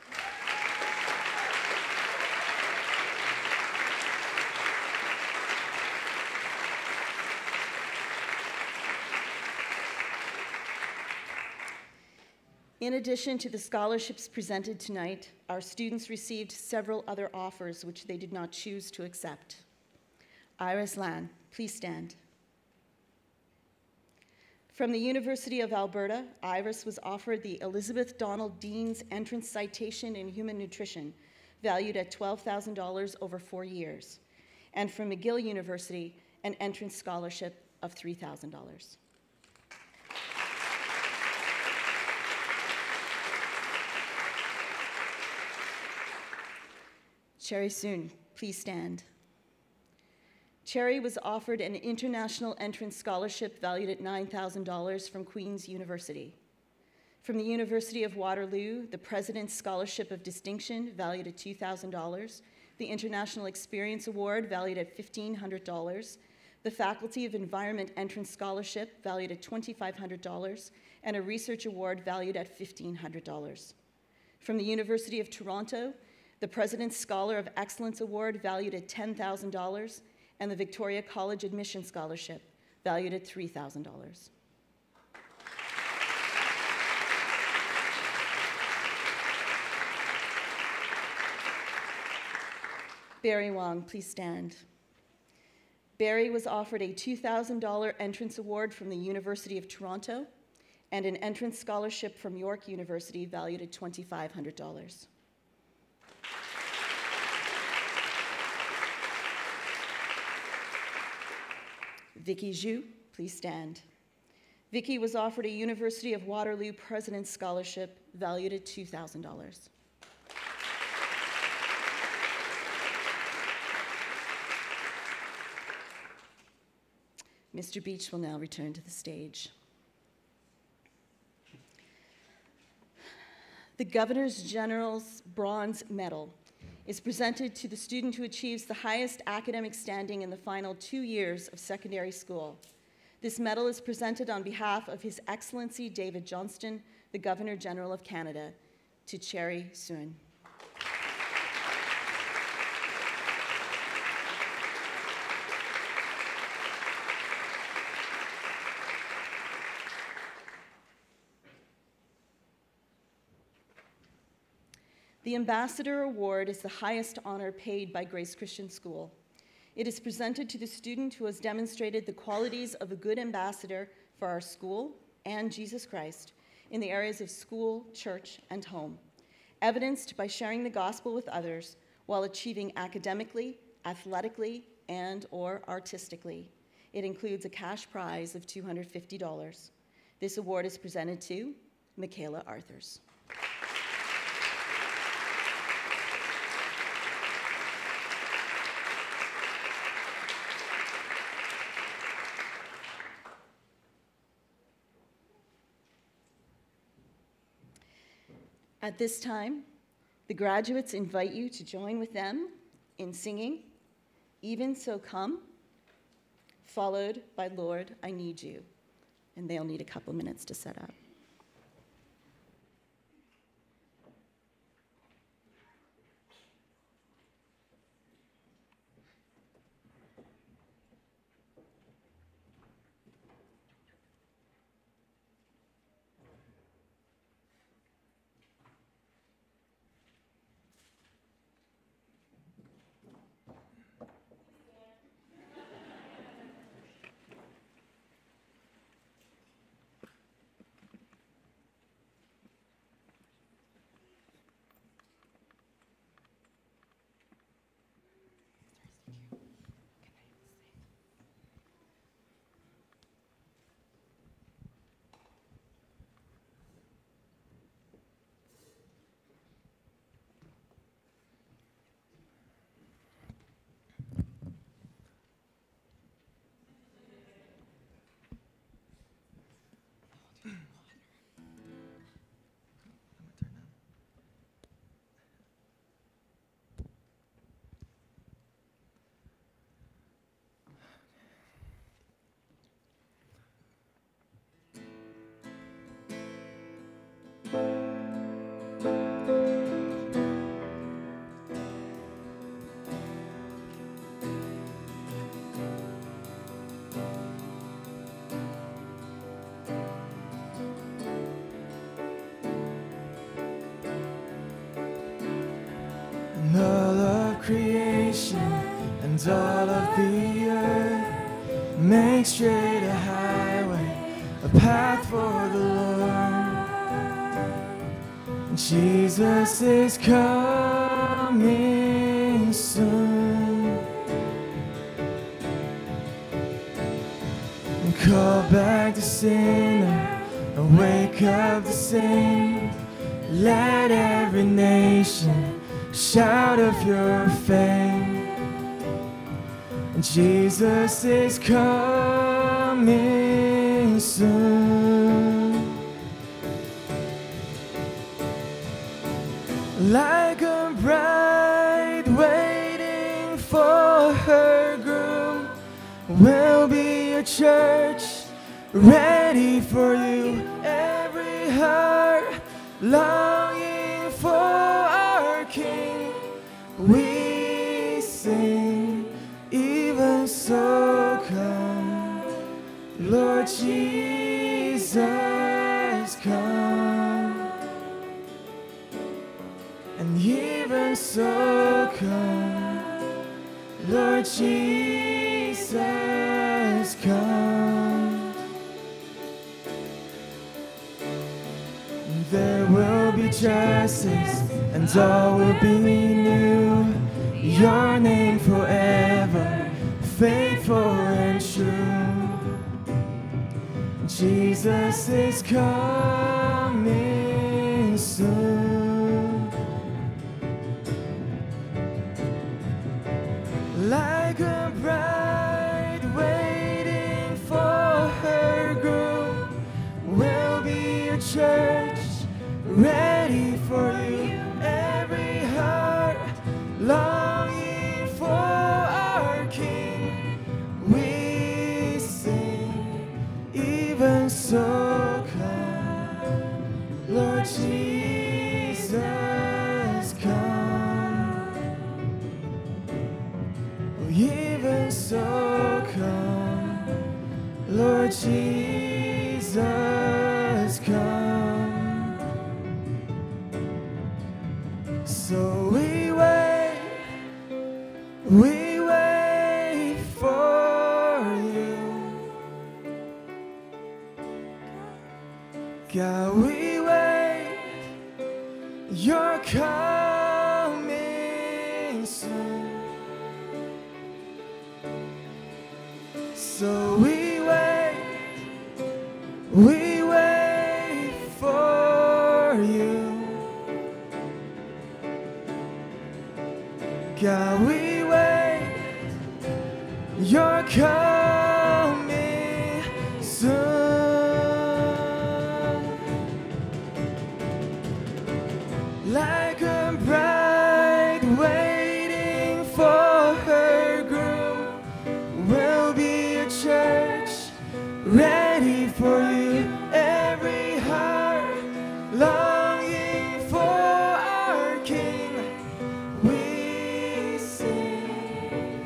S2: In addition to the scholarships presented tonight, our students received several other offers which they did not choose to accept. Iris Lan, please stand. From the University of Alberta, Iris was offered the Elizabeth Donald Dean's Entrance Citation in Human Nutrition, valued at $12,000 over 4 years. And from McGill University, an entrance scholarship of $3,000. Cherry Soon, please stand. Cherry was offered an international entrance scholarship valued at $9,000 from Queen's University. From the University of Waterloo, the President's Scholarship of Distinction valued at $2,000, the International Experience Award valued at $1,500, the Faculty of Environment Entrance Scholarship valued at $2,500, and a Research Award valued at $1,500. From the University of Toronto, the President's Scholar of Excellence Award valued at $10,000, and the Victoria College Admission Scholarship valued at $3,000. Barry Wong, please stand. Barry was offered a $2,000 entrance award from the University of Toronto and an entrance scholarship from York University valued at $2,500. Vicky Zhu, please stand. Vicky was offered a University of Waterloo President's Scholarship valued at $2,000. Mr. Beach will now return to the stage. The Governor General's Bronze Medal is presented to the student who achieves the highest academic standing in the final 2 years of secondary school. This medal is presented on behalf of His Excellency David Johnston, the Governor General of Canada, to Cherry Soon. The Ambassador Award is the highest honor paid by Grace Christian School. It is presented to the student who has demonstrated the qualities of a good ambassador for our school and Jesus Christ in the areas of school, church, and home, evidenced by sharing the gospel with others while achieving academically, athletically, and/or artistically. It includes a cash prize of $250. This award is presented to Michaela Arthurs. At this time, the graduates invite you to join with them in singing "Even So Come," followed by "Lord, I Need You." And they'll need a couple minutes to set up.
S1: And all of creation and all of the earth make straight a highway, a path for the Lord. Jesus is coming soon. And call back the sinner and wake up the saint. Let every nation shout of your fame.
S5: Jesus is coming soon. Like a bride waiting for her groom, will be a church ready for you. Every heart longing for our King. We sing, even so come, Lord Jesus, come. And even so come, Lord Jesus, come. There will be justice, and all will be new. Your name forever, faithful and true. Jesus is coming soon. Like a bride waiting for her groom, will be a church ready for you. Every heart longing for our King. We sing, even so come, Lord Jesus, come. Even so come, Lord Jesus, come. So we wait for you. God, we wait, you're coming soon. So we wait for you. God, we wait, you're coming soon. Like a bride waiting for her groom, will be a church ready for you. Every heart longing for our King. We sing,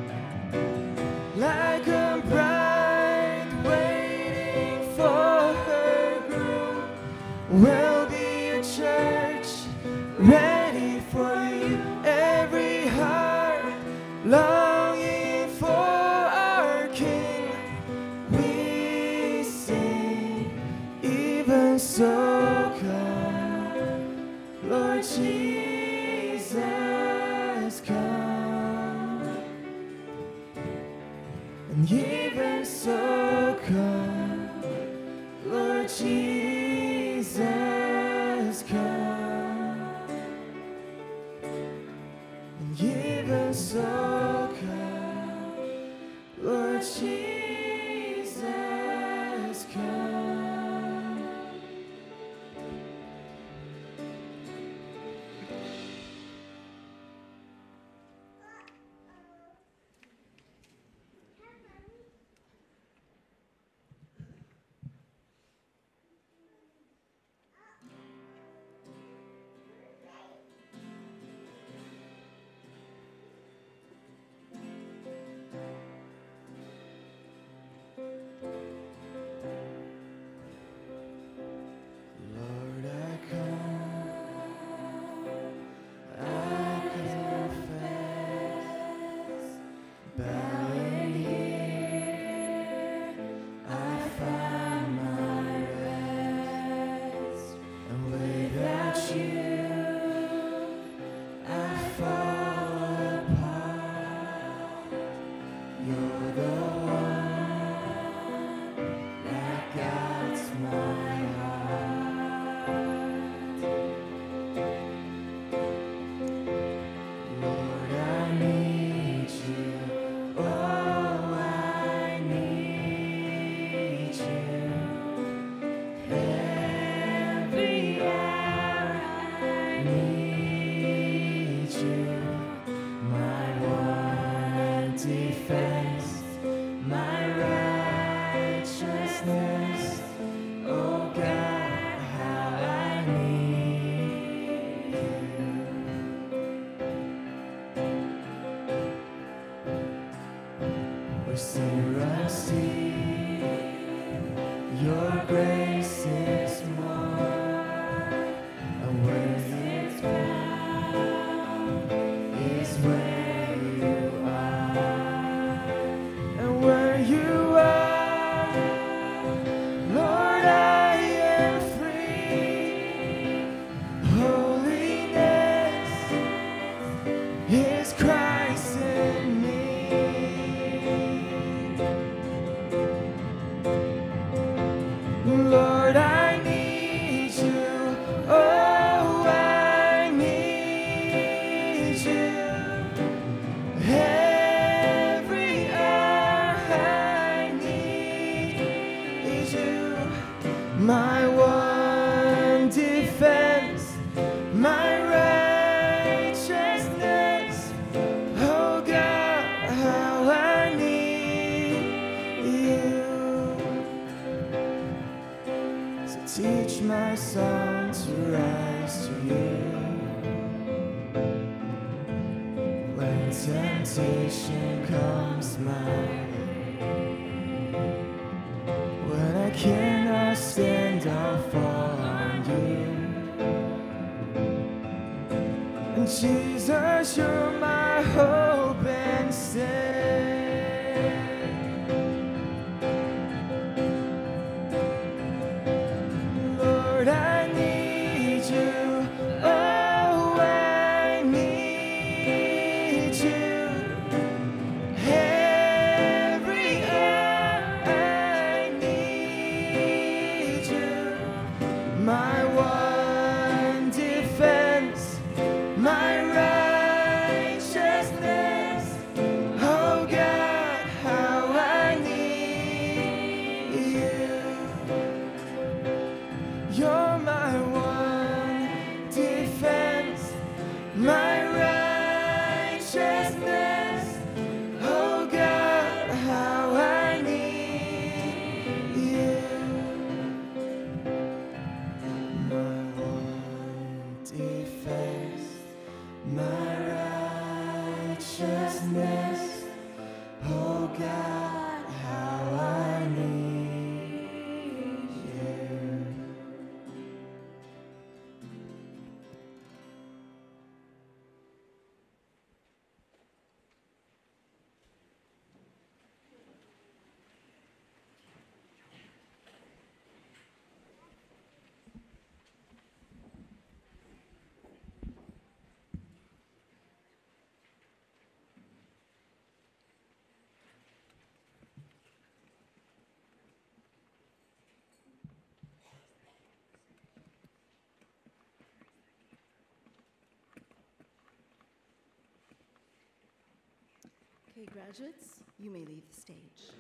S5: like a bride waiting for her groom, will be a church ready for you. Every heart longing for our King. We sing, even so come, Lord Jesus, come. And even so come, Lord Jesus, come. And even so come, Lord Jesus, come. mercy. Your grace is more, and where it's found is where you are, and where you are, Lord, I am free. Holiness is Christ in me. Lord, I need you. Oh, I need you. Every hour I need you. My one defense, my righteousness. Oh God, how I need you. So teach my song to rise to you. When temptation comes my way, when I cannot stand, I'll fall on you. And Jesus, you're my hope and stay. Lord, I need you. Oh, I need you. Every hour I need you. My one defense, my righteousness. Oh God, how I need you. You're my one defense, my righteousness. Oh God, how I need you. My one defense, my righteousness. Oh God, how I need you.
S2: Okay, graduates, you may leave the stage.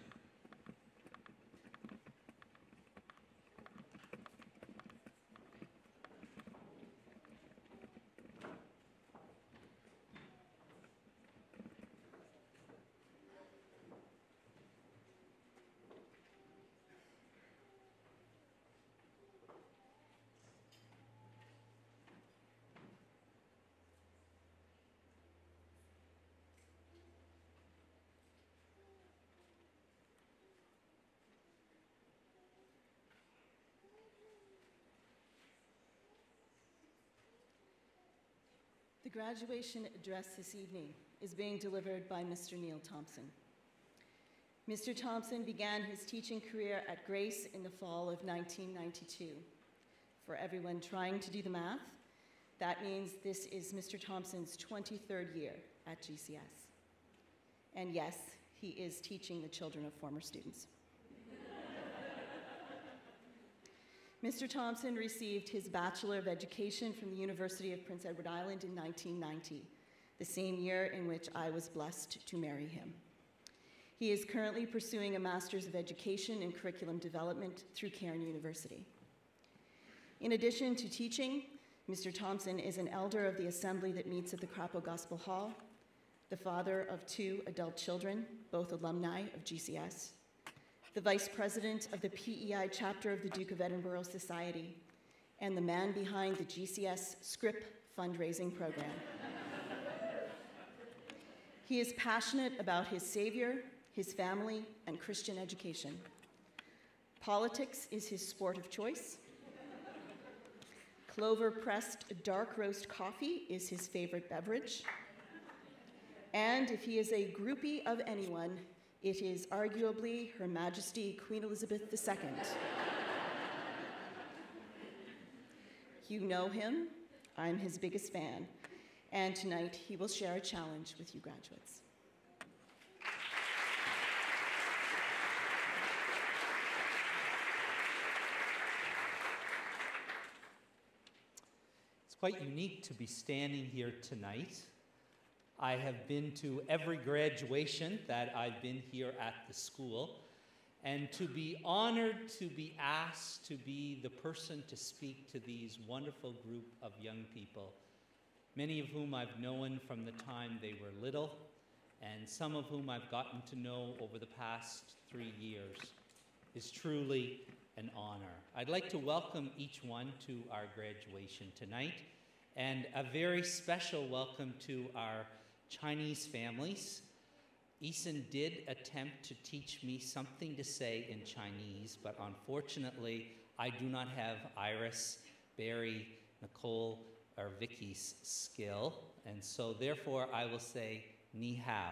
S2: The graduation address this evening is being delivered by Mr. Neil Thompson. Mr. Thompson began his teaching career at Grace in the fall of 1992. For everyone trying to do the math, that means this is Mr. Thompson's 23rd year at GCS. And yes, he is teaching the children of former students. Mr. Thompson received his Bachelor of Education from the University of Prince Edward Island in 1990, the same year in which I was blessed to marry him. He is currently pursuing a Master's of Education in Curriculum Development through Cairn University. In addition to teaching, Mr. Thompson is an elder of the assembly that meets at the Crapo Gospel Hall, the father of 2 adult children, both alumni of GCS, the vice president of the PEI chapter of the Duke of Edinburgh Society, and the man behind the GCS Scrip fundraising program. He is passionate about his Savior, his family, and Christian education. Politics is his sport of choice. Clover-pressed dark roast coffee is his favorite beverage. And if he is a groupie of anyone, it is arguably Her Majesty Queen Elizabeth II. You know him, I'm his biggest fan, and tonight he will share a challenge with you graduates.
S6: It's quite unique to be standing here tonight. I have been to every graduation that I've been here at the school, and to be honored to be asked to be the person to speak to these wonderful group of young people, many of whom I've known from the time they were little, and some of whom I've gotten to know over the past 3 years, is truly an honor. I'd like to welcome each one to our graduation tonight, and a very special welcome to our Chinese families. Eason did attempt to teach me something to say in Chinese, but unfortunately, I do not have Iris, Barry, Nicole, or Vicky's skill, and so therefore I will say ni hao.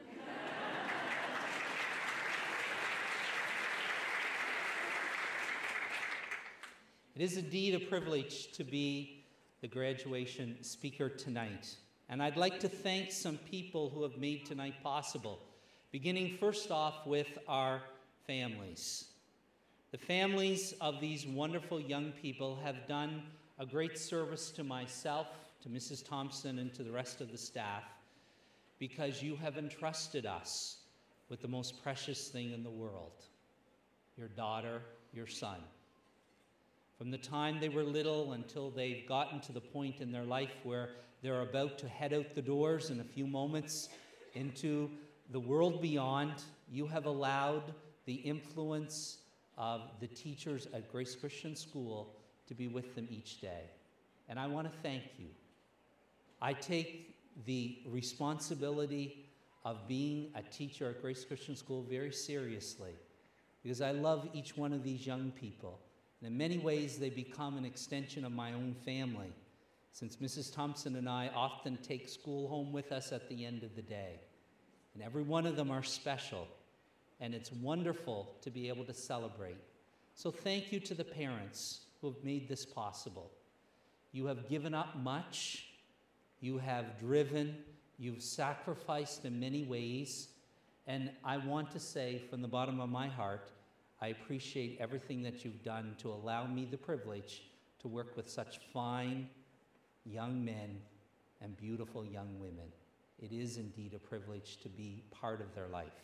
S6: It is indeed a privilege to be the graduation speaker tonight. And I'd like to thank some people who have made tonight possible, beginning first off with our families. The families of these wonderful young people have done a great service to myself, to Mrs. Thompson, and to the rest of the staff, because you have entrusted us with the most precious thing in the world, your daughter, your son. From the time they were little until they've gotten to the point in their life where they're about to head out the doors in a few moments into the world beyond, you have allowed the influence of the teachers at Grace Christian School to be with them each day. And I want to thank you. I take the responsibility of being a teacher at Grace Christian School very seriously, because I love each one of these young people. And in many ways, they become an extension of my own family, since Mrs. Thompson and I often take school home with us at the end of the day. And every one of them are special, and it's wonderful to be able to celebrate. So thank you to the parents who have made this possible. You have given up much, you have driven, you've sacrificed in many ways, and I want to say from the bottom of my heart, I appreciate everything that you've done to allow me the privilege to work with such fine young men and beautiful young women. It is indeed a privilege to be part of their life.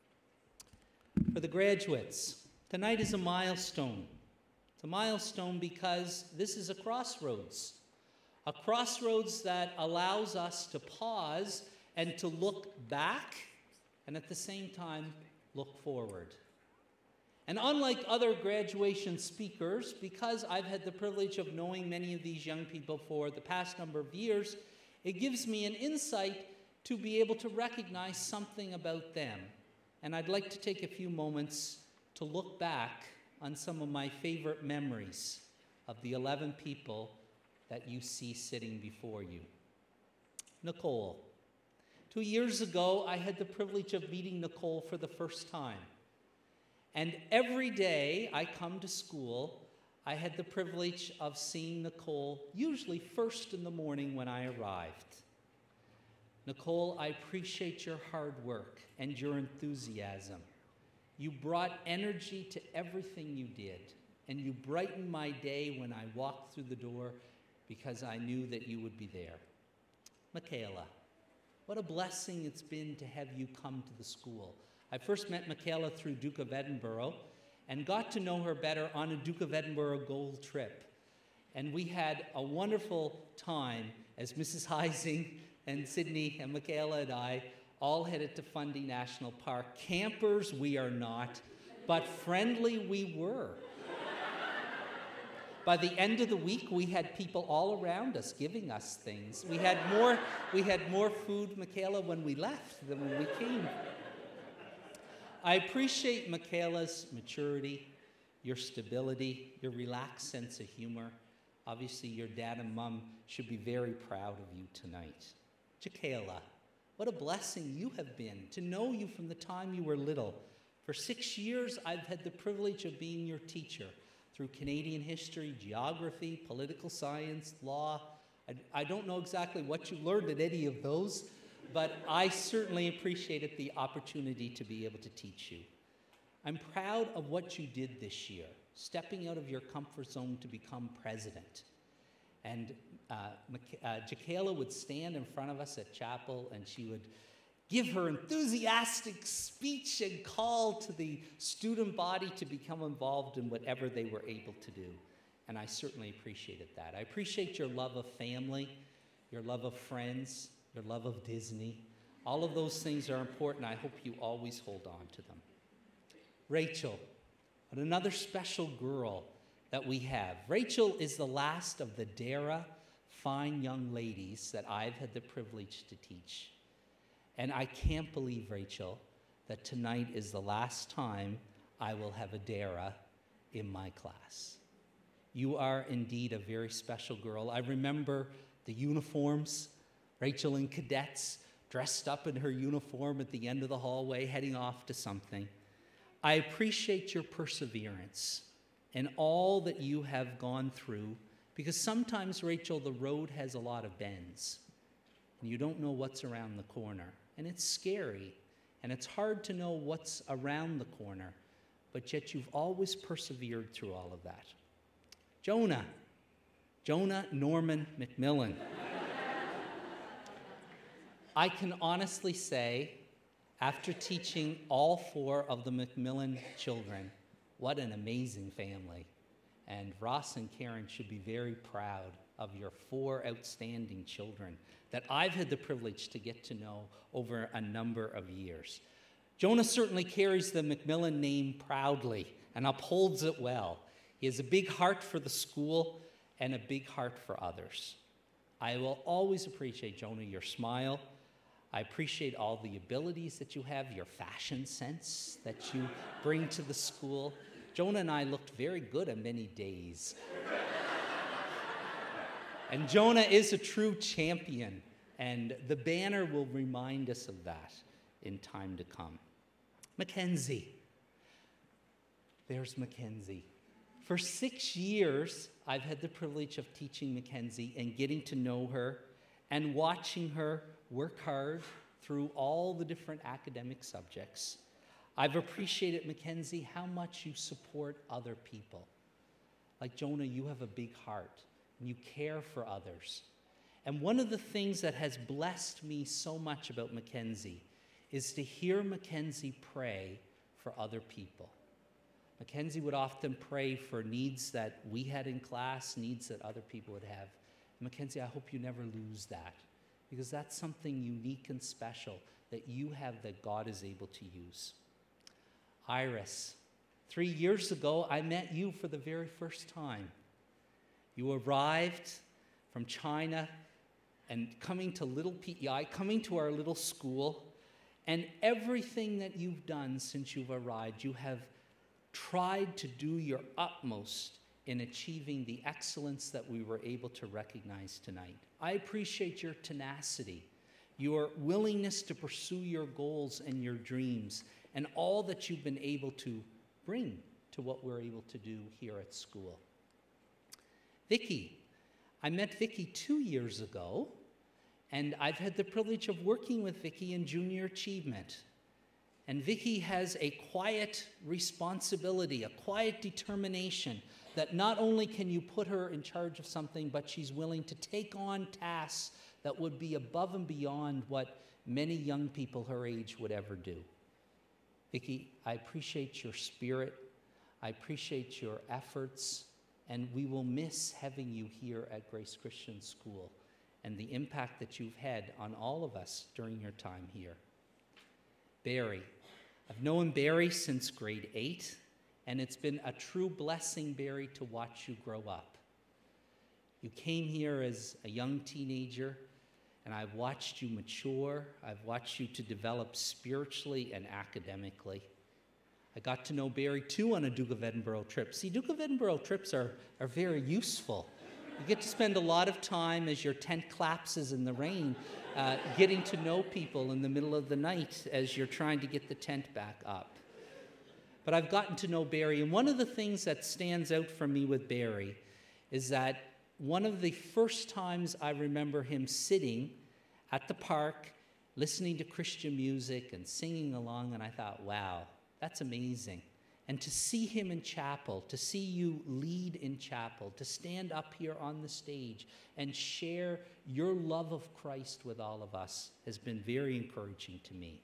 S6: For the graduates, tonight is a milestone. It's a milestone because this is a crossroads that allows us to pause and to look back and at the same time look forward. And unlike other graduation speakers, because I've had the privilege of knowing many of these young people for the past number of years, it gives me an insight to be able to recognize something about them. And I'd like to take a few moments to look back on some of my favorite memories of the 11 people that you see sitting before you. Nicole. 2 years ago, I had the privilege of meeting Nicole for the first time. And every day I come to school, I had the privilege of seeing Nicole, usually first in the morning when I arrived. Nicole, I appreciate your hard work and your enthusiasm. You brought energy to everything you did, and you brightened my day when I walked through the door because I knew that you would be there. Michaela, what a blessing it's been to have you come to the school. I first met Michaela through Duke of Edinburgh and got to know her better on a Duke of Edinburgh Gold trip. And we had a wonderful time as Mrs. Heising and Sydney and Michaela and I all headed to Fundy National Park. Campers we are not, but friendly we were. By the end of the week, we had people all around us giving us things. We had more food, Michaela, when we left than when we came. I appreciate Michaela's maturity, your stability, your relaxed sense of humor. Obviously, your dad and mom should be very proud of you tonight. Michaela, what a blessing you have been to know you from the time you were little. For 6 years, I've had the privilege of being your teacher through Canadian history, geography, political science, law. I don't know exactly what you learned at any of those, but I certainly appreciated the opportunity to be able to teach you. I'm proud of what you did this year, stepping out of your comfort zone to become president. And Michaela would stand in front of us at chapel, and she would give her enthusiastic speech and call to the student body to become involved in whatever they were able to do. And I certainly appreciated that. I appreciate your love of family, your love of friends, your love of Disney. All of those things are important. I hope you always hold on to them. Rachel, another special girl that we have. Rachel is the last of the Dara fine young ladies that I've had the privilege to teach. And I can't believe, Rachel, that tonight is the last time I will have a Dara in my class. You are indeed a very special girl. I remember the uniforms, Rachel in cadets, dressed up in her uniform at the end of the hallway, heading off to something. I appreciate your perseverance and all that you have gone through, because sometimes, Rachel, the road has a lot of bends, and you don't know what's around the corner. And it's scary, and it's hard to know what's around the corner, but yet you've always persevered through all of that. Jonah Norman McMillan. I can honestly say, after teaching all 4 of the McMillan children, what an amazing family. And Ross and Karen should be very proud of your 4 outstanding children that I've had the privilege to get to know over a number of years. Jonah certainly carries the McMillan name proudly and upholds it well. He has a big heart for the school and a big heart for others. I will always appreciate, Jonah, your smile. I appreciate all the abilities that you have, your fashion sense that you bring to the school. Jonah and I looked very good on many days. And Jonah is a true champion, and the banner will remind us of that in time to come. Mackenzie. There's Mackenzie. For 6 years, I've had the privilege of teaching Mackenzie and getting to know her and watching her work hard through all the different academic subjects. I've appreciated, Mackenzie, how much you support other people. Like Jonah, you have a big heart, and you care for others. And one of the things that has blessed me so much about Mackenzie is to hear Mackenzie pray for other people. Mackenzie would often pray for needs that we had in class, needs that other people would have. And Mackenzie, I hope you never lose that, because that's something unique and special that you have that God is able to use. Iris, 3 years ago, I met you for the very first time. You arrived from China and coming to Little PEI, coming to our little school, and everything that you've done since you've arrived, you have tried to do your utmost in achieving the excellence that we were able to recognize tonight. I appreciate your tenacity, your willingness to pursue your goals and your dreams, and all that you've been able to bring to what we're able to do here at school. Vicky. I met Vicky 2 years ago, and I've had the privilege of working with Vicky in junior achievement. And Vicky has a quiet responsibility, a quiet determination that not only can you put her in charge of something, but she's willing to take on tasks that would be above and beyond what many young people her age would ever do. Vicky, I appreciate your spirit. I appreciate your efforts, and we will miss having you here at Grace Christian School and the impact that you've had on all of us during your time here. Barry. I've known Barry since grade 8, and it's been a true blessing, Barry, to watch you grow up. You came here as a young teenager, and I've watched you mature. I've watched you to develop spiritually and academically. I got to know Barry too on a Duke of Edinburgh trip. See, Duke of Edinburgh trips are very useful. You get to spend a lot of time as your tent collapses in the rain, getting to know people in the middle of the night as you're trying to get the tent back up. But I've gotten to know Barry, and one of the things that stands out for me with Barry is that one of the first times I remember him sitting at the park, listening to Christian music and singing along, and I thought, wow, that's amazing. And to see him in chapel, to see you lead in chapel, to stand up here on the stage and share your love of Christ with all of us has been very encouraging to me.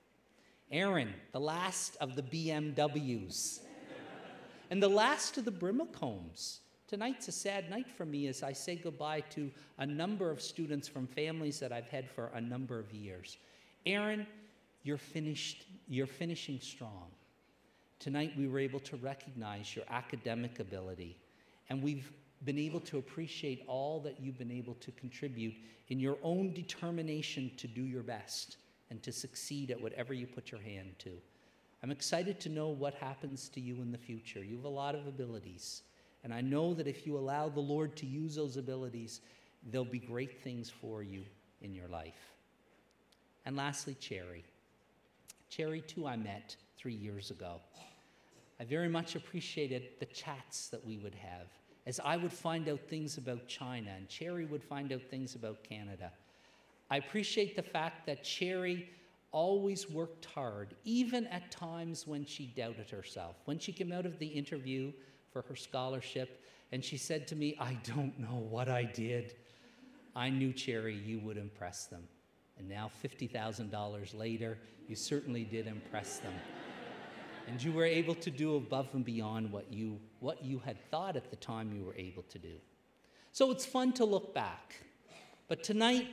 S6: Aaron, the last of the BMWs, and the last of the Brimacombs. Tonight's a sad night for me as I say goodbye to a number of students from families that I've had for a number of years. Aaron, you're finishing strong. Tonight we were able to recognize your academic ability, and we've been able to appreciate all that you've been able to contribute in your own determination to do your best and to succeed at whatever you put your hand to. I'm excited to know what happens to you in the future. You have a lot of abilities, and I know that if you allow the Lord to use those abilities, there'll be great things for you in your life. And lastly, Cherry. Cherry, too, I met 3 years ago. I very much appreciated the chats that we would have as I would find out things about China and Cherry would find out things about Canada. I appreciate the fact that Cherry always worked hard, even at times when she doubted herself. When she came out of the interview for her scholarship and she said to me, I don't know what I did, I knew, Cherry, you would impress them. And now, $50,000 later, you certainly did impress them. And you were able to do above and beyond what you had thought at the time you were able to do. So it's fun to look back. But tonight,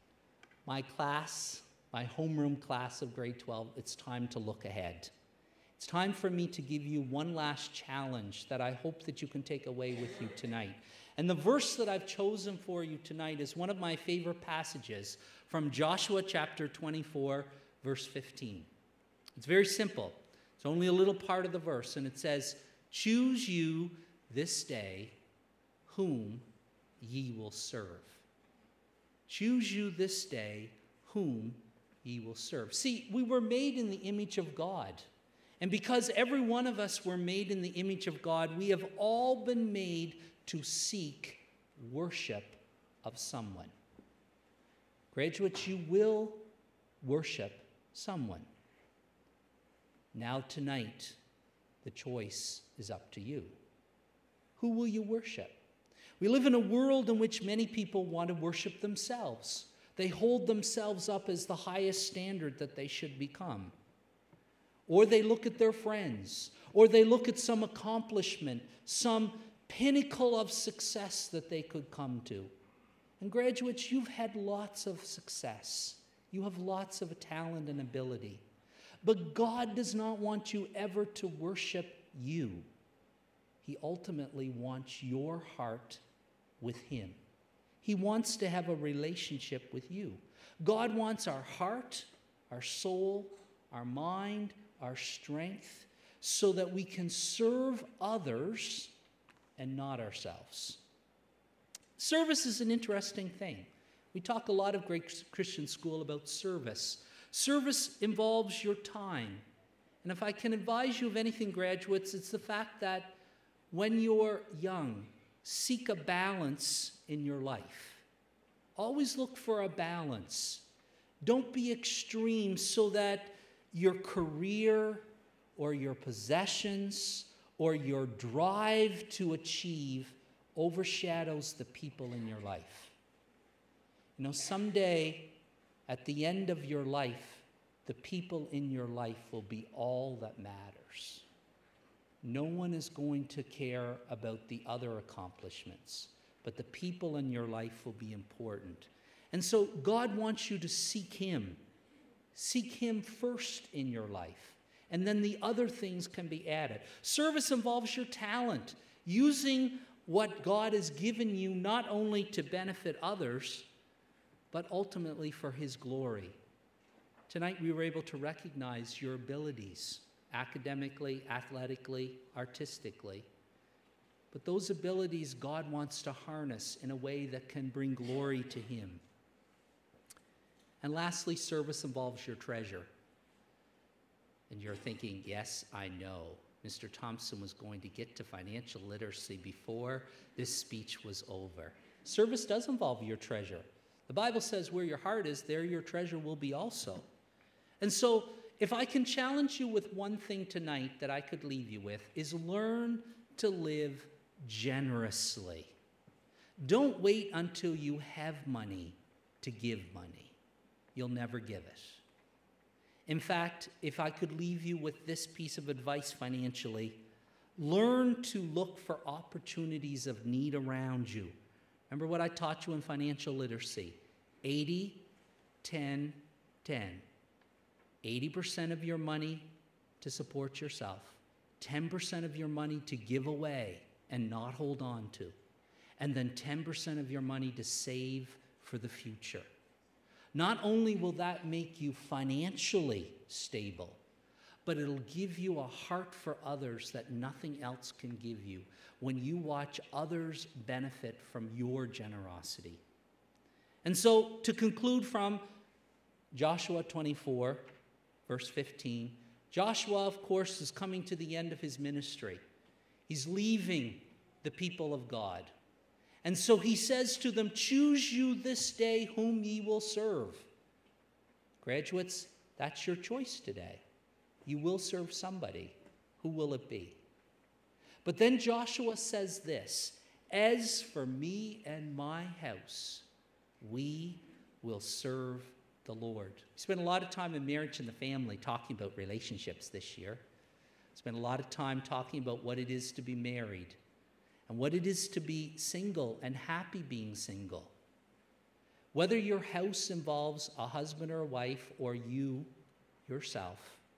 S6: my class, my homeroom class of grade 12, it's time to look ahead. It's time for me to give you one last challenge that I hope that you can take away with you tonight. And the verse that I've chosen for you tonight is one of my favorite passages from Joshua chapter 24, verse 15. It's very simple. It's only a little part of the verse, and it says, choose you this day whom ye will serve. Choose you this day whom ye will serve. See, we were made in the image of God. And because every one of us were made in the image of God, we have all been made to seek worship of someone. Graduates, you will worship someone. Now tonight, the choice is up to you. Who will you worship? We live in a world in which many people want to worship themselves. They hold themselves up as the highest standard that they should become. Or they look at their friends, or they look at some accomplishment, some pinnacle of success that they could come to. And graduates, you've had lots of success. You have lots of talent and ability. But God does not want you ever to worship you. He ultimately wants your heart with Him. He wants to have a relationship with you. God wants our heart, our soul, our mind, our strength, so that we can serve others and not ourselves. Service is an interesting thing. We talk a lot of Great Christian School about service. Service involves your time. And if I can advise you of anything, graduates, it's the fact that when you're young, seek a balance in your life. Always look for a balance. Don't be extreme so that your career or your possessions or your drive to achieve overshadows the people in your life. You know, someday, at the end of your life, the people in your life will be all that matters. No one is going to care about the other accomplishments, but the people in your life will be important. And so God wants you to seek Him. Seek Him first in your life, and then the other things can be added. Service involves your talent, using what God has given you not only to benefit others, but ultimately for His glory. Tonight we were able to recognize your abilities. academically, athletically, artistically. But those abilities God wants to harness in a way that can bring glory to Him. And lastly, service involves your treasure. And you're thinking, yes, I know. Mr. Thompson was going to get to financial literacy before this speech was over. Service does involve your treasure. The Bible says where your heart is, there your treasure will be also. And so, if I can challenge you with one thing tonight that I could leave you with, is learn to live generously. Don't wait until you have money to give money. You'll never give it. In fact, if I could leave you with this piece of advice financially, learn to look for opportunities of need around you. Remember what I taught you in financial literacy? 80, 10, 10. 80% of your money to support yourself. 10% of your money to give away and not hold on to. And then 10% of your money to save for the future. Not only will that make you financially stable, but it'll give you a heart for others that nothing else can give you when you watch others benefit from your generosity. And so, to conclude from Joshua 24, verse 15, Joshua, of course, is coming to the end of his ministry. He's leaving the people of God. And so he says to them, choose you this day whom ye will serve. Graduates, that's your choice today. You will serve somebody. Who will it be? But then Joshua says this, as for me and my house, we will serve the Lord. We spent a lot of time in marriage and the family talking about relationships this year. Spent a lot of time talking about what it is to be married and what it is to be single and happy being single. Whether your house involves a husband or a wife or you yourself,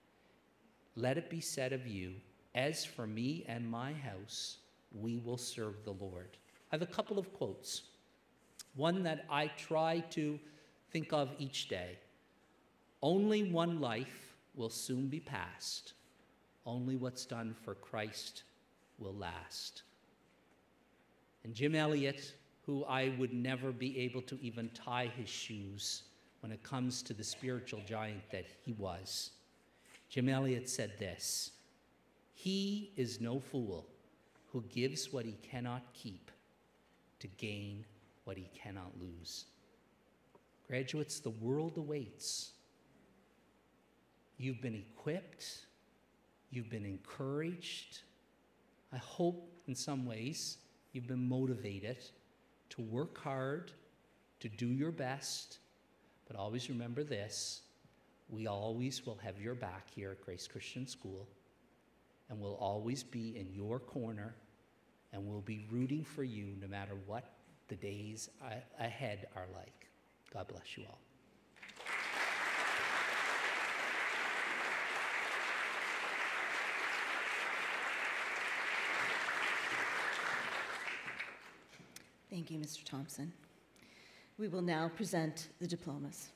S6: let it be said of you, as for me and my house, we will serve the Lord. I have a couple of quotes. One that I try to think of each day. Only one life will soon be past. Only what's done for Christ will last. And Jim Elliot, who I would never be able to even tie his shoes when it comes to the spiritual giant that he was, Jim Elliot said this, he is no fool who gives what he cannot keep to gain what he cannot lose. Graduates, the world awaits. You've been equipped. You've been encouraged. I hope in some ways you've been motivated to work hard, to do your best, but always remember this, we always will have your back here at Grace Christian School, and we'll always be in your corner, and we'll be rooting for you no matter what the days ahead are like. God bless you all.
S2: Thank you, Mr. Thompson. We will now present the diplomas.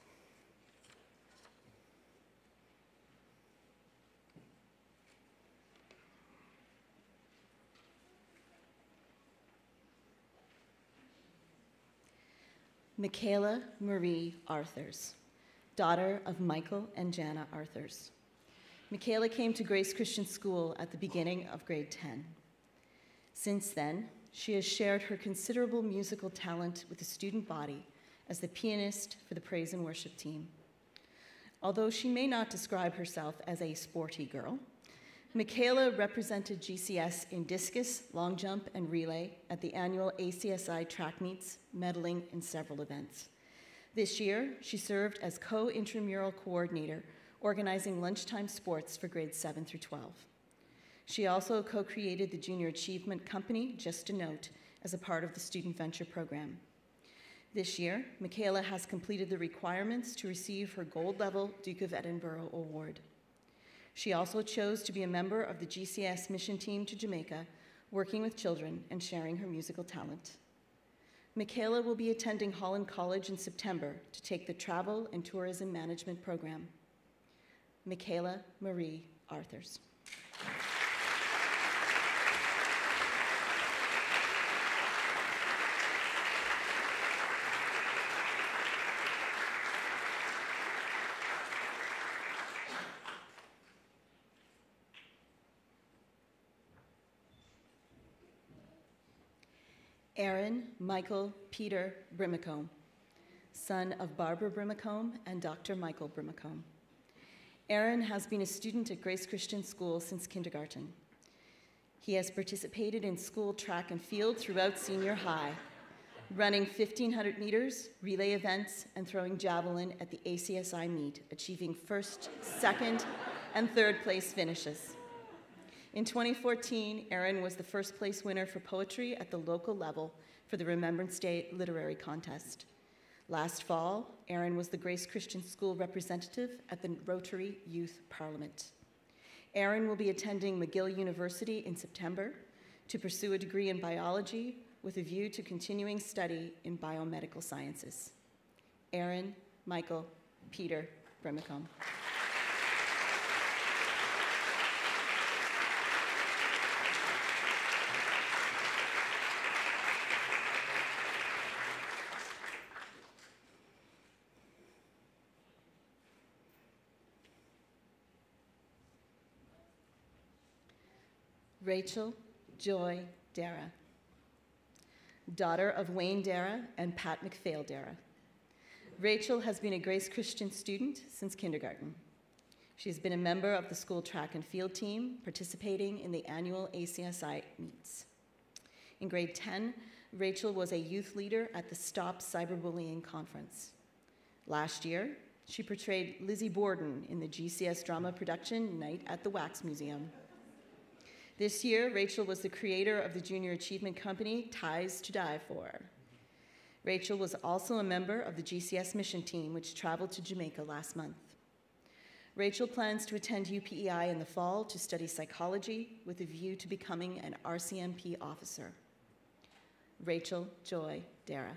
S2: Michaela Marie Arthurs, daughter of Michael and Jana Arthurs. Michaela came to Grace Christian School at the beginning of grade 10. Since then, she has shared her considerable musical talent with the student body as the pianist for the praise and worship team. Although she may not describe herself as a sporty girl, Michaela represented GCS in discus, long jump, and relay at the annual ACSI track meets, medaling in several events. This year, she served as co-intramural coordinator, organizing lunchtime sports for grades 7 through 12. She also co-created the Junior Achievement Company, Just a Note, as a part of the Student Venture program. This year, Michaela has completed the requirements to receive her gold-level Duke of Edinburgh Award. She also chose to be a member of the GCS mission team to Jamaica, working with children and sharing her musical talent. Michaela will be attending Holland College in September to take the Travel and Tourism Management program. Michaela Marie Arthurs. Aaron Michael Peter Brimacombe, son of Barbara Brimacombe and Dr. Michael Brimacombe. Aaron has been a student at Grace Christian School since kindergarten. He has participated in school track and field throughout senior high, running 1,500 meters, relay events, and throwing javelin at the ACSI meet, achieving first, second, and third place finishes. In 2014, Aaron was the first place winner for poetry at the local level for the Remembrance Day Literary Contest. Last fall, Aaron was the Grace Christian School representative at the Rotary Youth Parliament. Aaron will be attending McGill University in September to pursue a degree in biology with a view to continuing study in biomedical sciences. Aaron Michael Peter Brimacombe. Rachel Joy Dara, daughter of Wayne Dara and Pat McPhail Dara. Rachel has been a Grace Christian student since kindergarten. She has been a member of the school track and field team, participating in the annual ACSI meets. In grade 10, Rachel was a youth leader at the Stop Cyberbullying Conference. Last year, she portrayed Lizzie Borden in the GCS drama production Night at the Wax Museum. This year, Rachel was the creator of the junior achievement company Ties to Die For. Rachel was also a member of the GCS mission team, which traveled to Jamaica last month. Rachel plans to attend UPEI in the fall to study psychology with a view to becoming an RCMP officer. Rachel Joy Dara.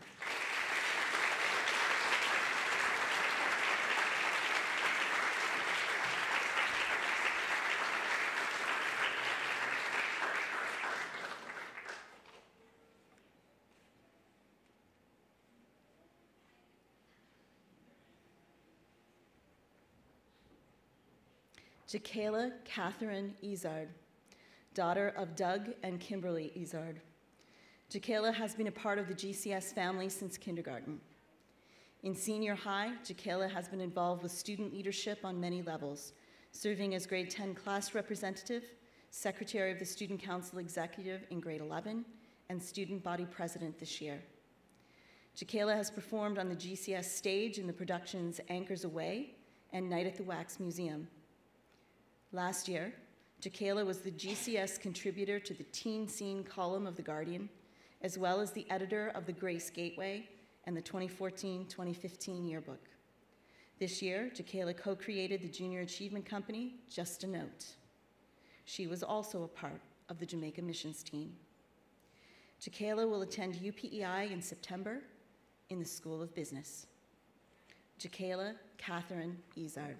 S2: Jacayla Catherine Izard, daughter of Doug and Kimberly Izard. Jacayla has been a part of the GCS family since kindergarten. In senior high, Jacayla has been involved with student leadership on many levels, serving as grade 10 class representative, secretary of the Student Council Executive in grade 11, and student body president this year. Jacayla has performed on the GCS stage in the productions Anchors Away and Night at the Wax Museum. Last year, Jacayla was the GCS contributor to the Teen Scene column of The Guardian, as well as the editor of the Grace Gateway and the 2014-2015 yearbook. This year, Jacayla co-created the junior achievement company, Just a Note. She was also a part of the Jamaica missions team. Jacayla will attend UPEI in September in the School of Business. Jacayla Catherine Izard.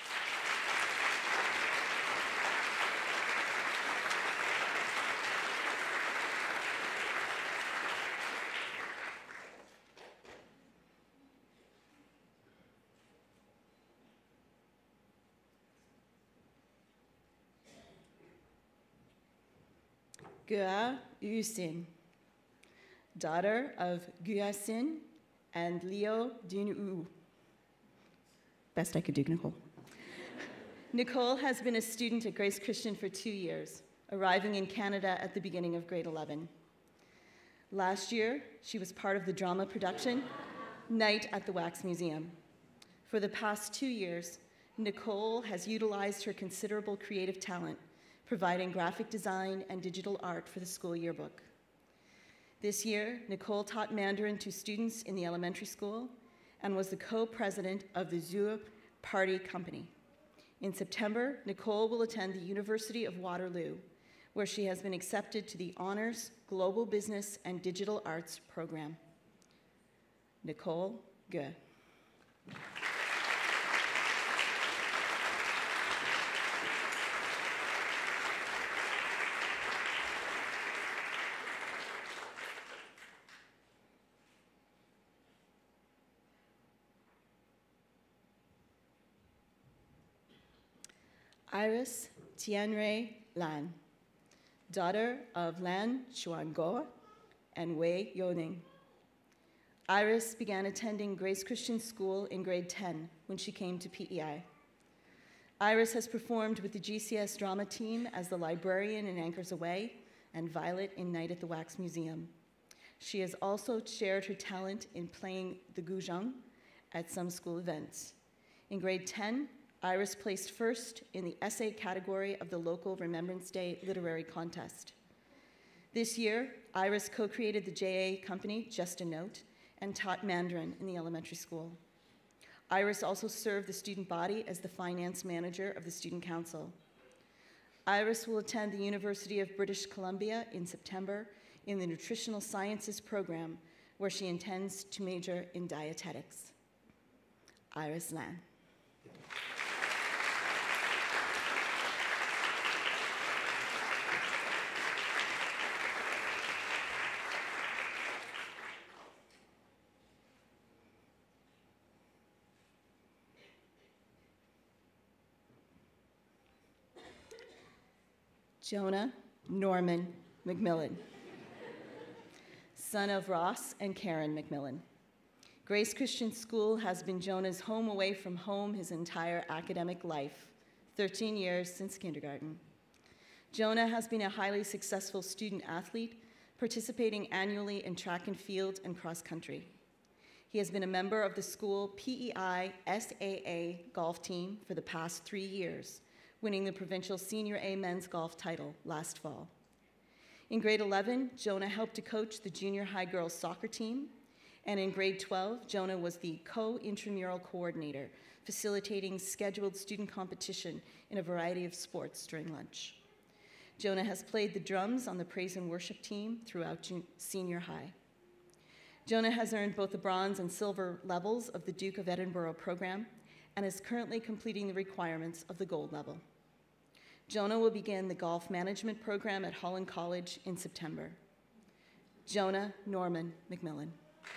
S2: Gua Usin, daughter of Guasin and Leo Dinu. Best I could do, Nicole. Nicole has been a student at Grace Christian for 2 years, arriving in Canada at the beginning of grade 11. Last year, she was part of the drama production, Night at the Wax Museum. For the past 2 years, Nicole has utilized her considerable creative talent, providing graphic design and digital art for the school yearbook. This year, Nicole taught Mandarin to students in the elementary school and was the co-president of the Zuup Party Company. In September, Nicole will attend the University of Waterloo, where she has been accepted to the Honors Global Business and Digital Arts program. Nicole Ge. Iris Tianrei Lan, daughter of Lan Chuango and Wei Yoning. Iris began attending Grace Christian School in grade 10 when she came to PEI. Iris has performed with the GCS drama team as the librarian in Anchors Away and Violet in Night at the Wax Museum. She has also shared her talent in playing the guzheng at some school events. In grade 10, Iris placed first in the essay category of the local Remembrance Day literary contest. This year, Iris co-created the JA company, Just a Note, and taught Mandarin in the elementary school. Iris also served the student body as the finance manager of the Student Council. Iris will attend the University of British Columbia in September in the Nutritional Sciences program, where she intends to major in dietetics. Iris Lan. Jonah Norman McMillan, son of Ross and Karen McMillan. Grace Christian School has been Jonah's home away from home his entire academic life, 13 years since kindergarten. Jonah has been a highly successful student athlete, participating annually in track and field and cross country. He has been a member of the school PEI SAA golf team for the past 3 years, winning the provincial Senior A men's golf title last fall. In grade 11, Jonah helped to coach the junior high girls soccer team, and in grade 12, Jonah was the co-intramural coordinator, facilitating scheduled student competition in a variety of sports during lunch. Jonah has played the drums on the praise and worship team throughout senior high. Jonah has earned both the bronze and silver levels of the Duke of Edinburgh program and is currently completing the requirements of the gold level. Jonah will begin the golf management program at Holland College in September. Jonah Norman McMillan.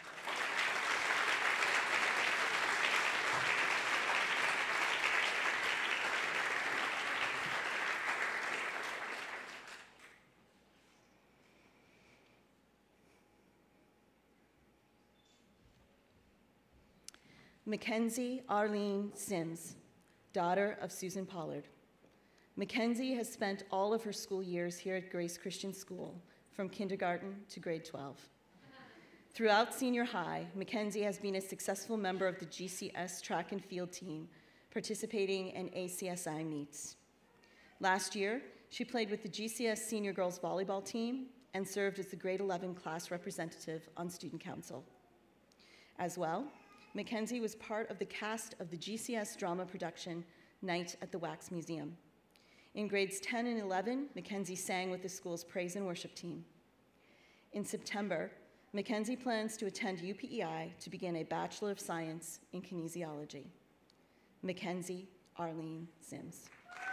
S2: Mackenzie Arlene Sims, daughter of Susan Pollard. Mackenzie has spent all of her school years here at Grace Christian School, from kindergarten to grade 12. Throughout senior high, Mackenzie has been a successful member of the GCS track and field team, participating in ACSI meets. Last year, she played with the GCS senior girls volleyball team and served as the grade 11 class representative on student council. As well, Mackenzie was part of the cast of the GCS drama production, Night at the Wax Museum. In grades 10 and 11, Mackenzie sang with the school's praise and worship team. In September, Mackenzie plans to attend UPEI to begin a Bachelor of Science in Kinesiology. Mackenzie Arlene Sims.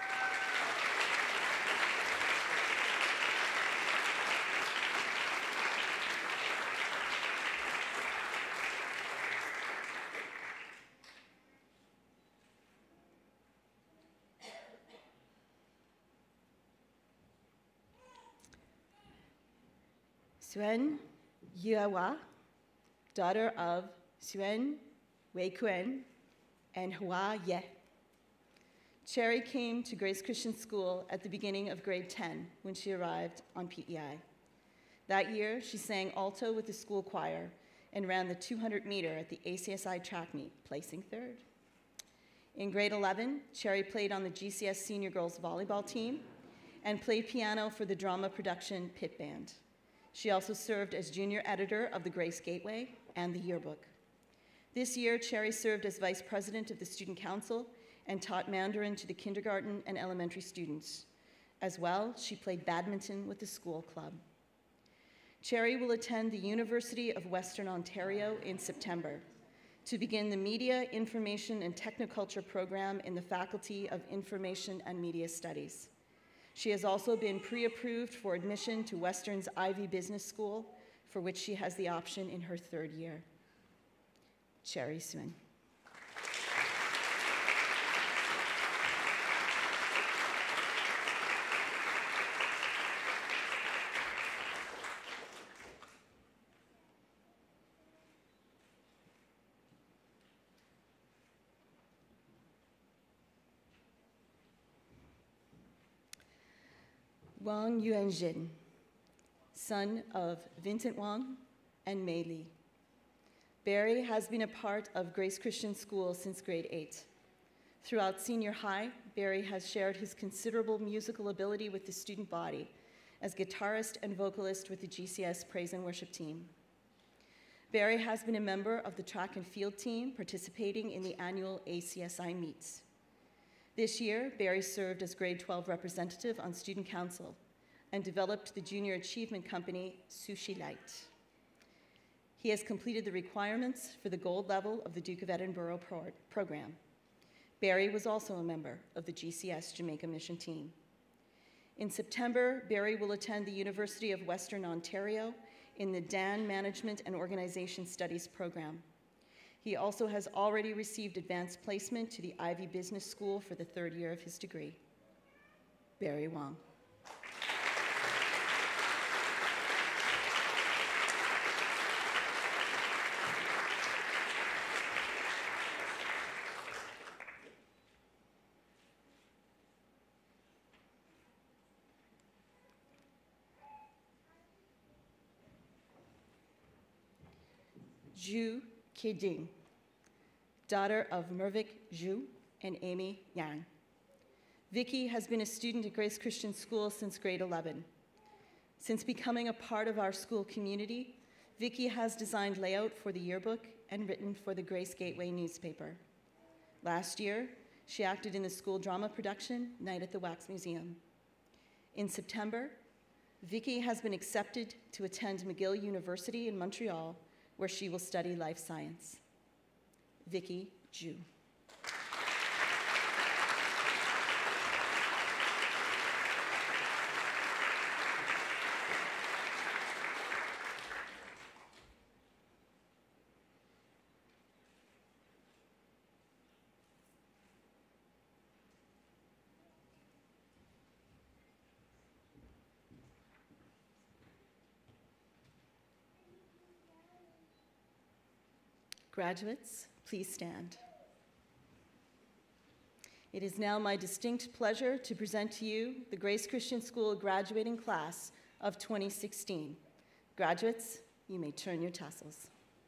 S2: Suen Yuawa, daughter of Suen Weikuen and Hua Ye. Cherry came to Grace Christian School at the beginning of grade 10 when she arrived on PEI. That year, she sang alto with the school choir and ran the 200-meter at the ACSI track meet, placing third. In grade 11, Cherry played on the GCS senior girls volleyball team and played piano for the drama production Pit Band. She also served as junior editor of the Grace Gateway and the yearbook. This year, Cherry served as vice president of the Student Council and taught Mandarin to the kindergarten and elementary students. As well, she played badminton with the school club. Cherry will attend the University of Western Ontario in September to begin the Media, Information, and Technoculture program in the Faculty of Information and Media Studies. She has also been pre-approved for admission to Western's Ivy Business School, for which she has the option in her third year. Cherry Suen. Wang Yuanjin, son of Vincent Wang and Mei Li. Barry has been a part of Grace Christian School since grade 8. Throughout senior high, Barry has shared his considerable musical ability with the student body as guitarist and vocalist with the GCS Praise and Worship team. Barry has been a member of the track and field team participating in the annual ACSI meets. This year, Barry served as grade 12 representative on student council and developed the junior achievement company, Sushi Light. He has completed the requirements for the gold level of the Duke of Edinburgh program. Barry was also a member of the GCS Jamaica mission team. In September, Barry will attend the University of Western Ontario in the DAN Management and Organization Studies program. He also has already received advanced placement to the Ivy Business School for the 3rd year of his degree. Barry Wang. Zhu Keding, daughter of Mervik Zhu and Amy Yang. Vicky has been a student at Grace Christian School since grade 11. Since becoming a part of our school community, Vicky has designed layout for the yearbook and written for the Grace Gateway newspaper. Last year, she acted in the school drama production, Night at the Wax Museum. In September, Vicky has been accepted to attend McGill University in Montreal, where she will study life science. Vicky Zhu. Graduates, please stand. It is now my distinct pleasure to present to you the Grace Christian School graduating class of 2016. Graduates, you may turn your tassels.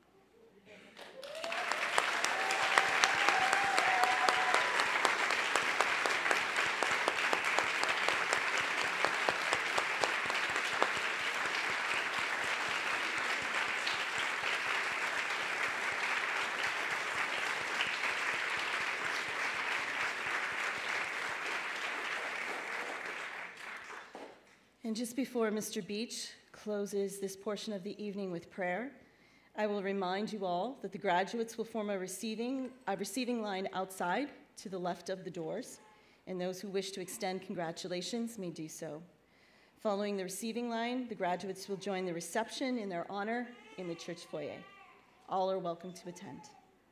S2: And just before Mr. Beach closes this portion of the evening with prayer, I will remind you all that the graduates will form a receiving line outside to the left of the doors, and those who wish to extend congratulations may do so. Following the receiving line, the graduates will join the reception in their honor in the church foyer. All are welcome to attend.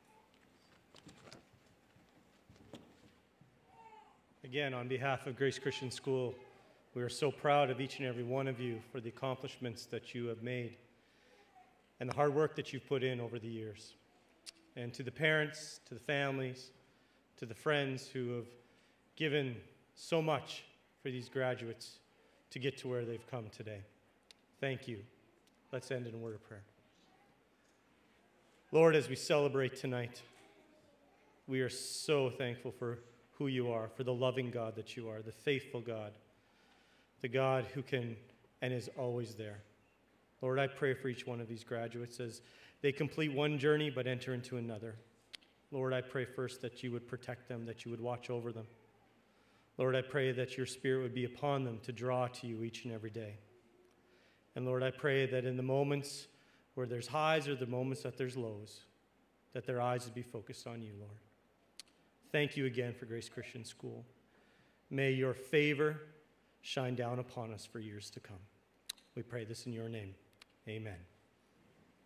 S3: Again, on behalf of Grace Christian School, we are so proud of each and every one of you for the accomplishments that you have made and the hard work that you've put in over the years. And to the parents, to the families, to the friends who have given so much for these graduates to get to where they've come today. Thank you. Let's end in a word of prayer. Lord, as we celebrate tonight, we are so thankful for who you are, for the loving God that you are, the faithful God, the God who can and is always there. Lord, I pray for each one of these graduates as they complete one journey but enter into another. Lord, I pray first that you would protect them, that you would watch over them. Lord, I pray that your Spirit would be upon them to draw to you each and every day. And Lord, I pray that in the moments where there's highs or the moments that there's lows, that their eyes would be focused on you, Lord. Thank you again for Grace Christian School. May your favor shine down upon us for years to come. We pray this in your name. Amen.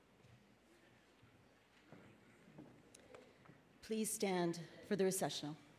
S2: Please stand for the recessional.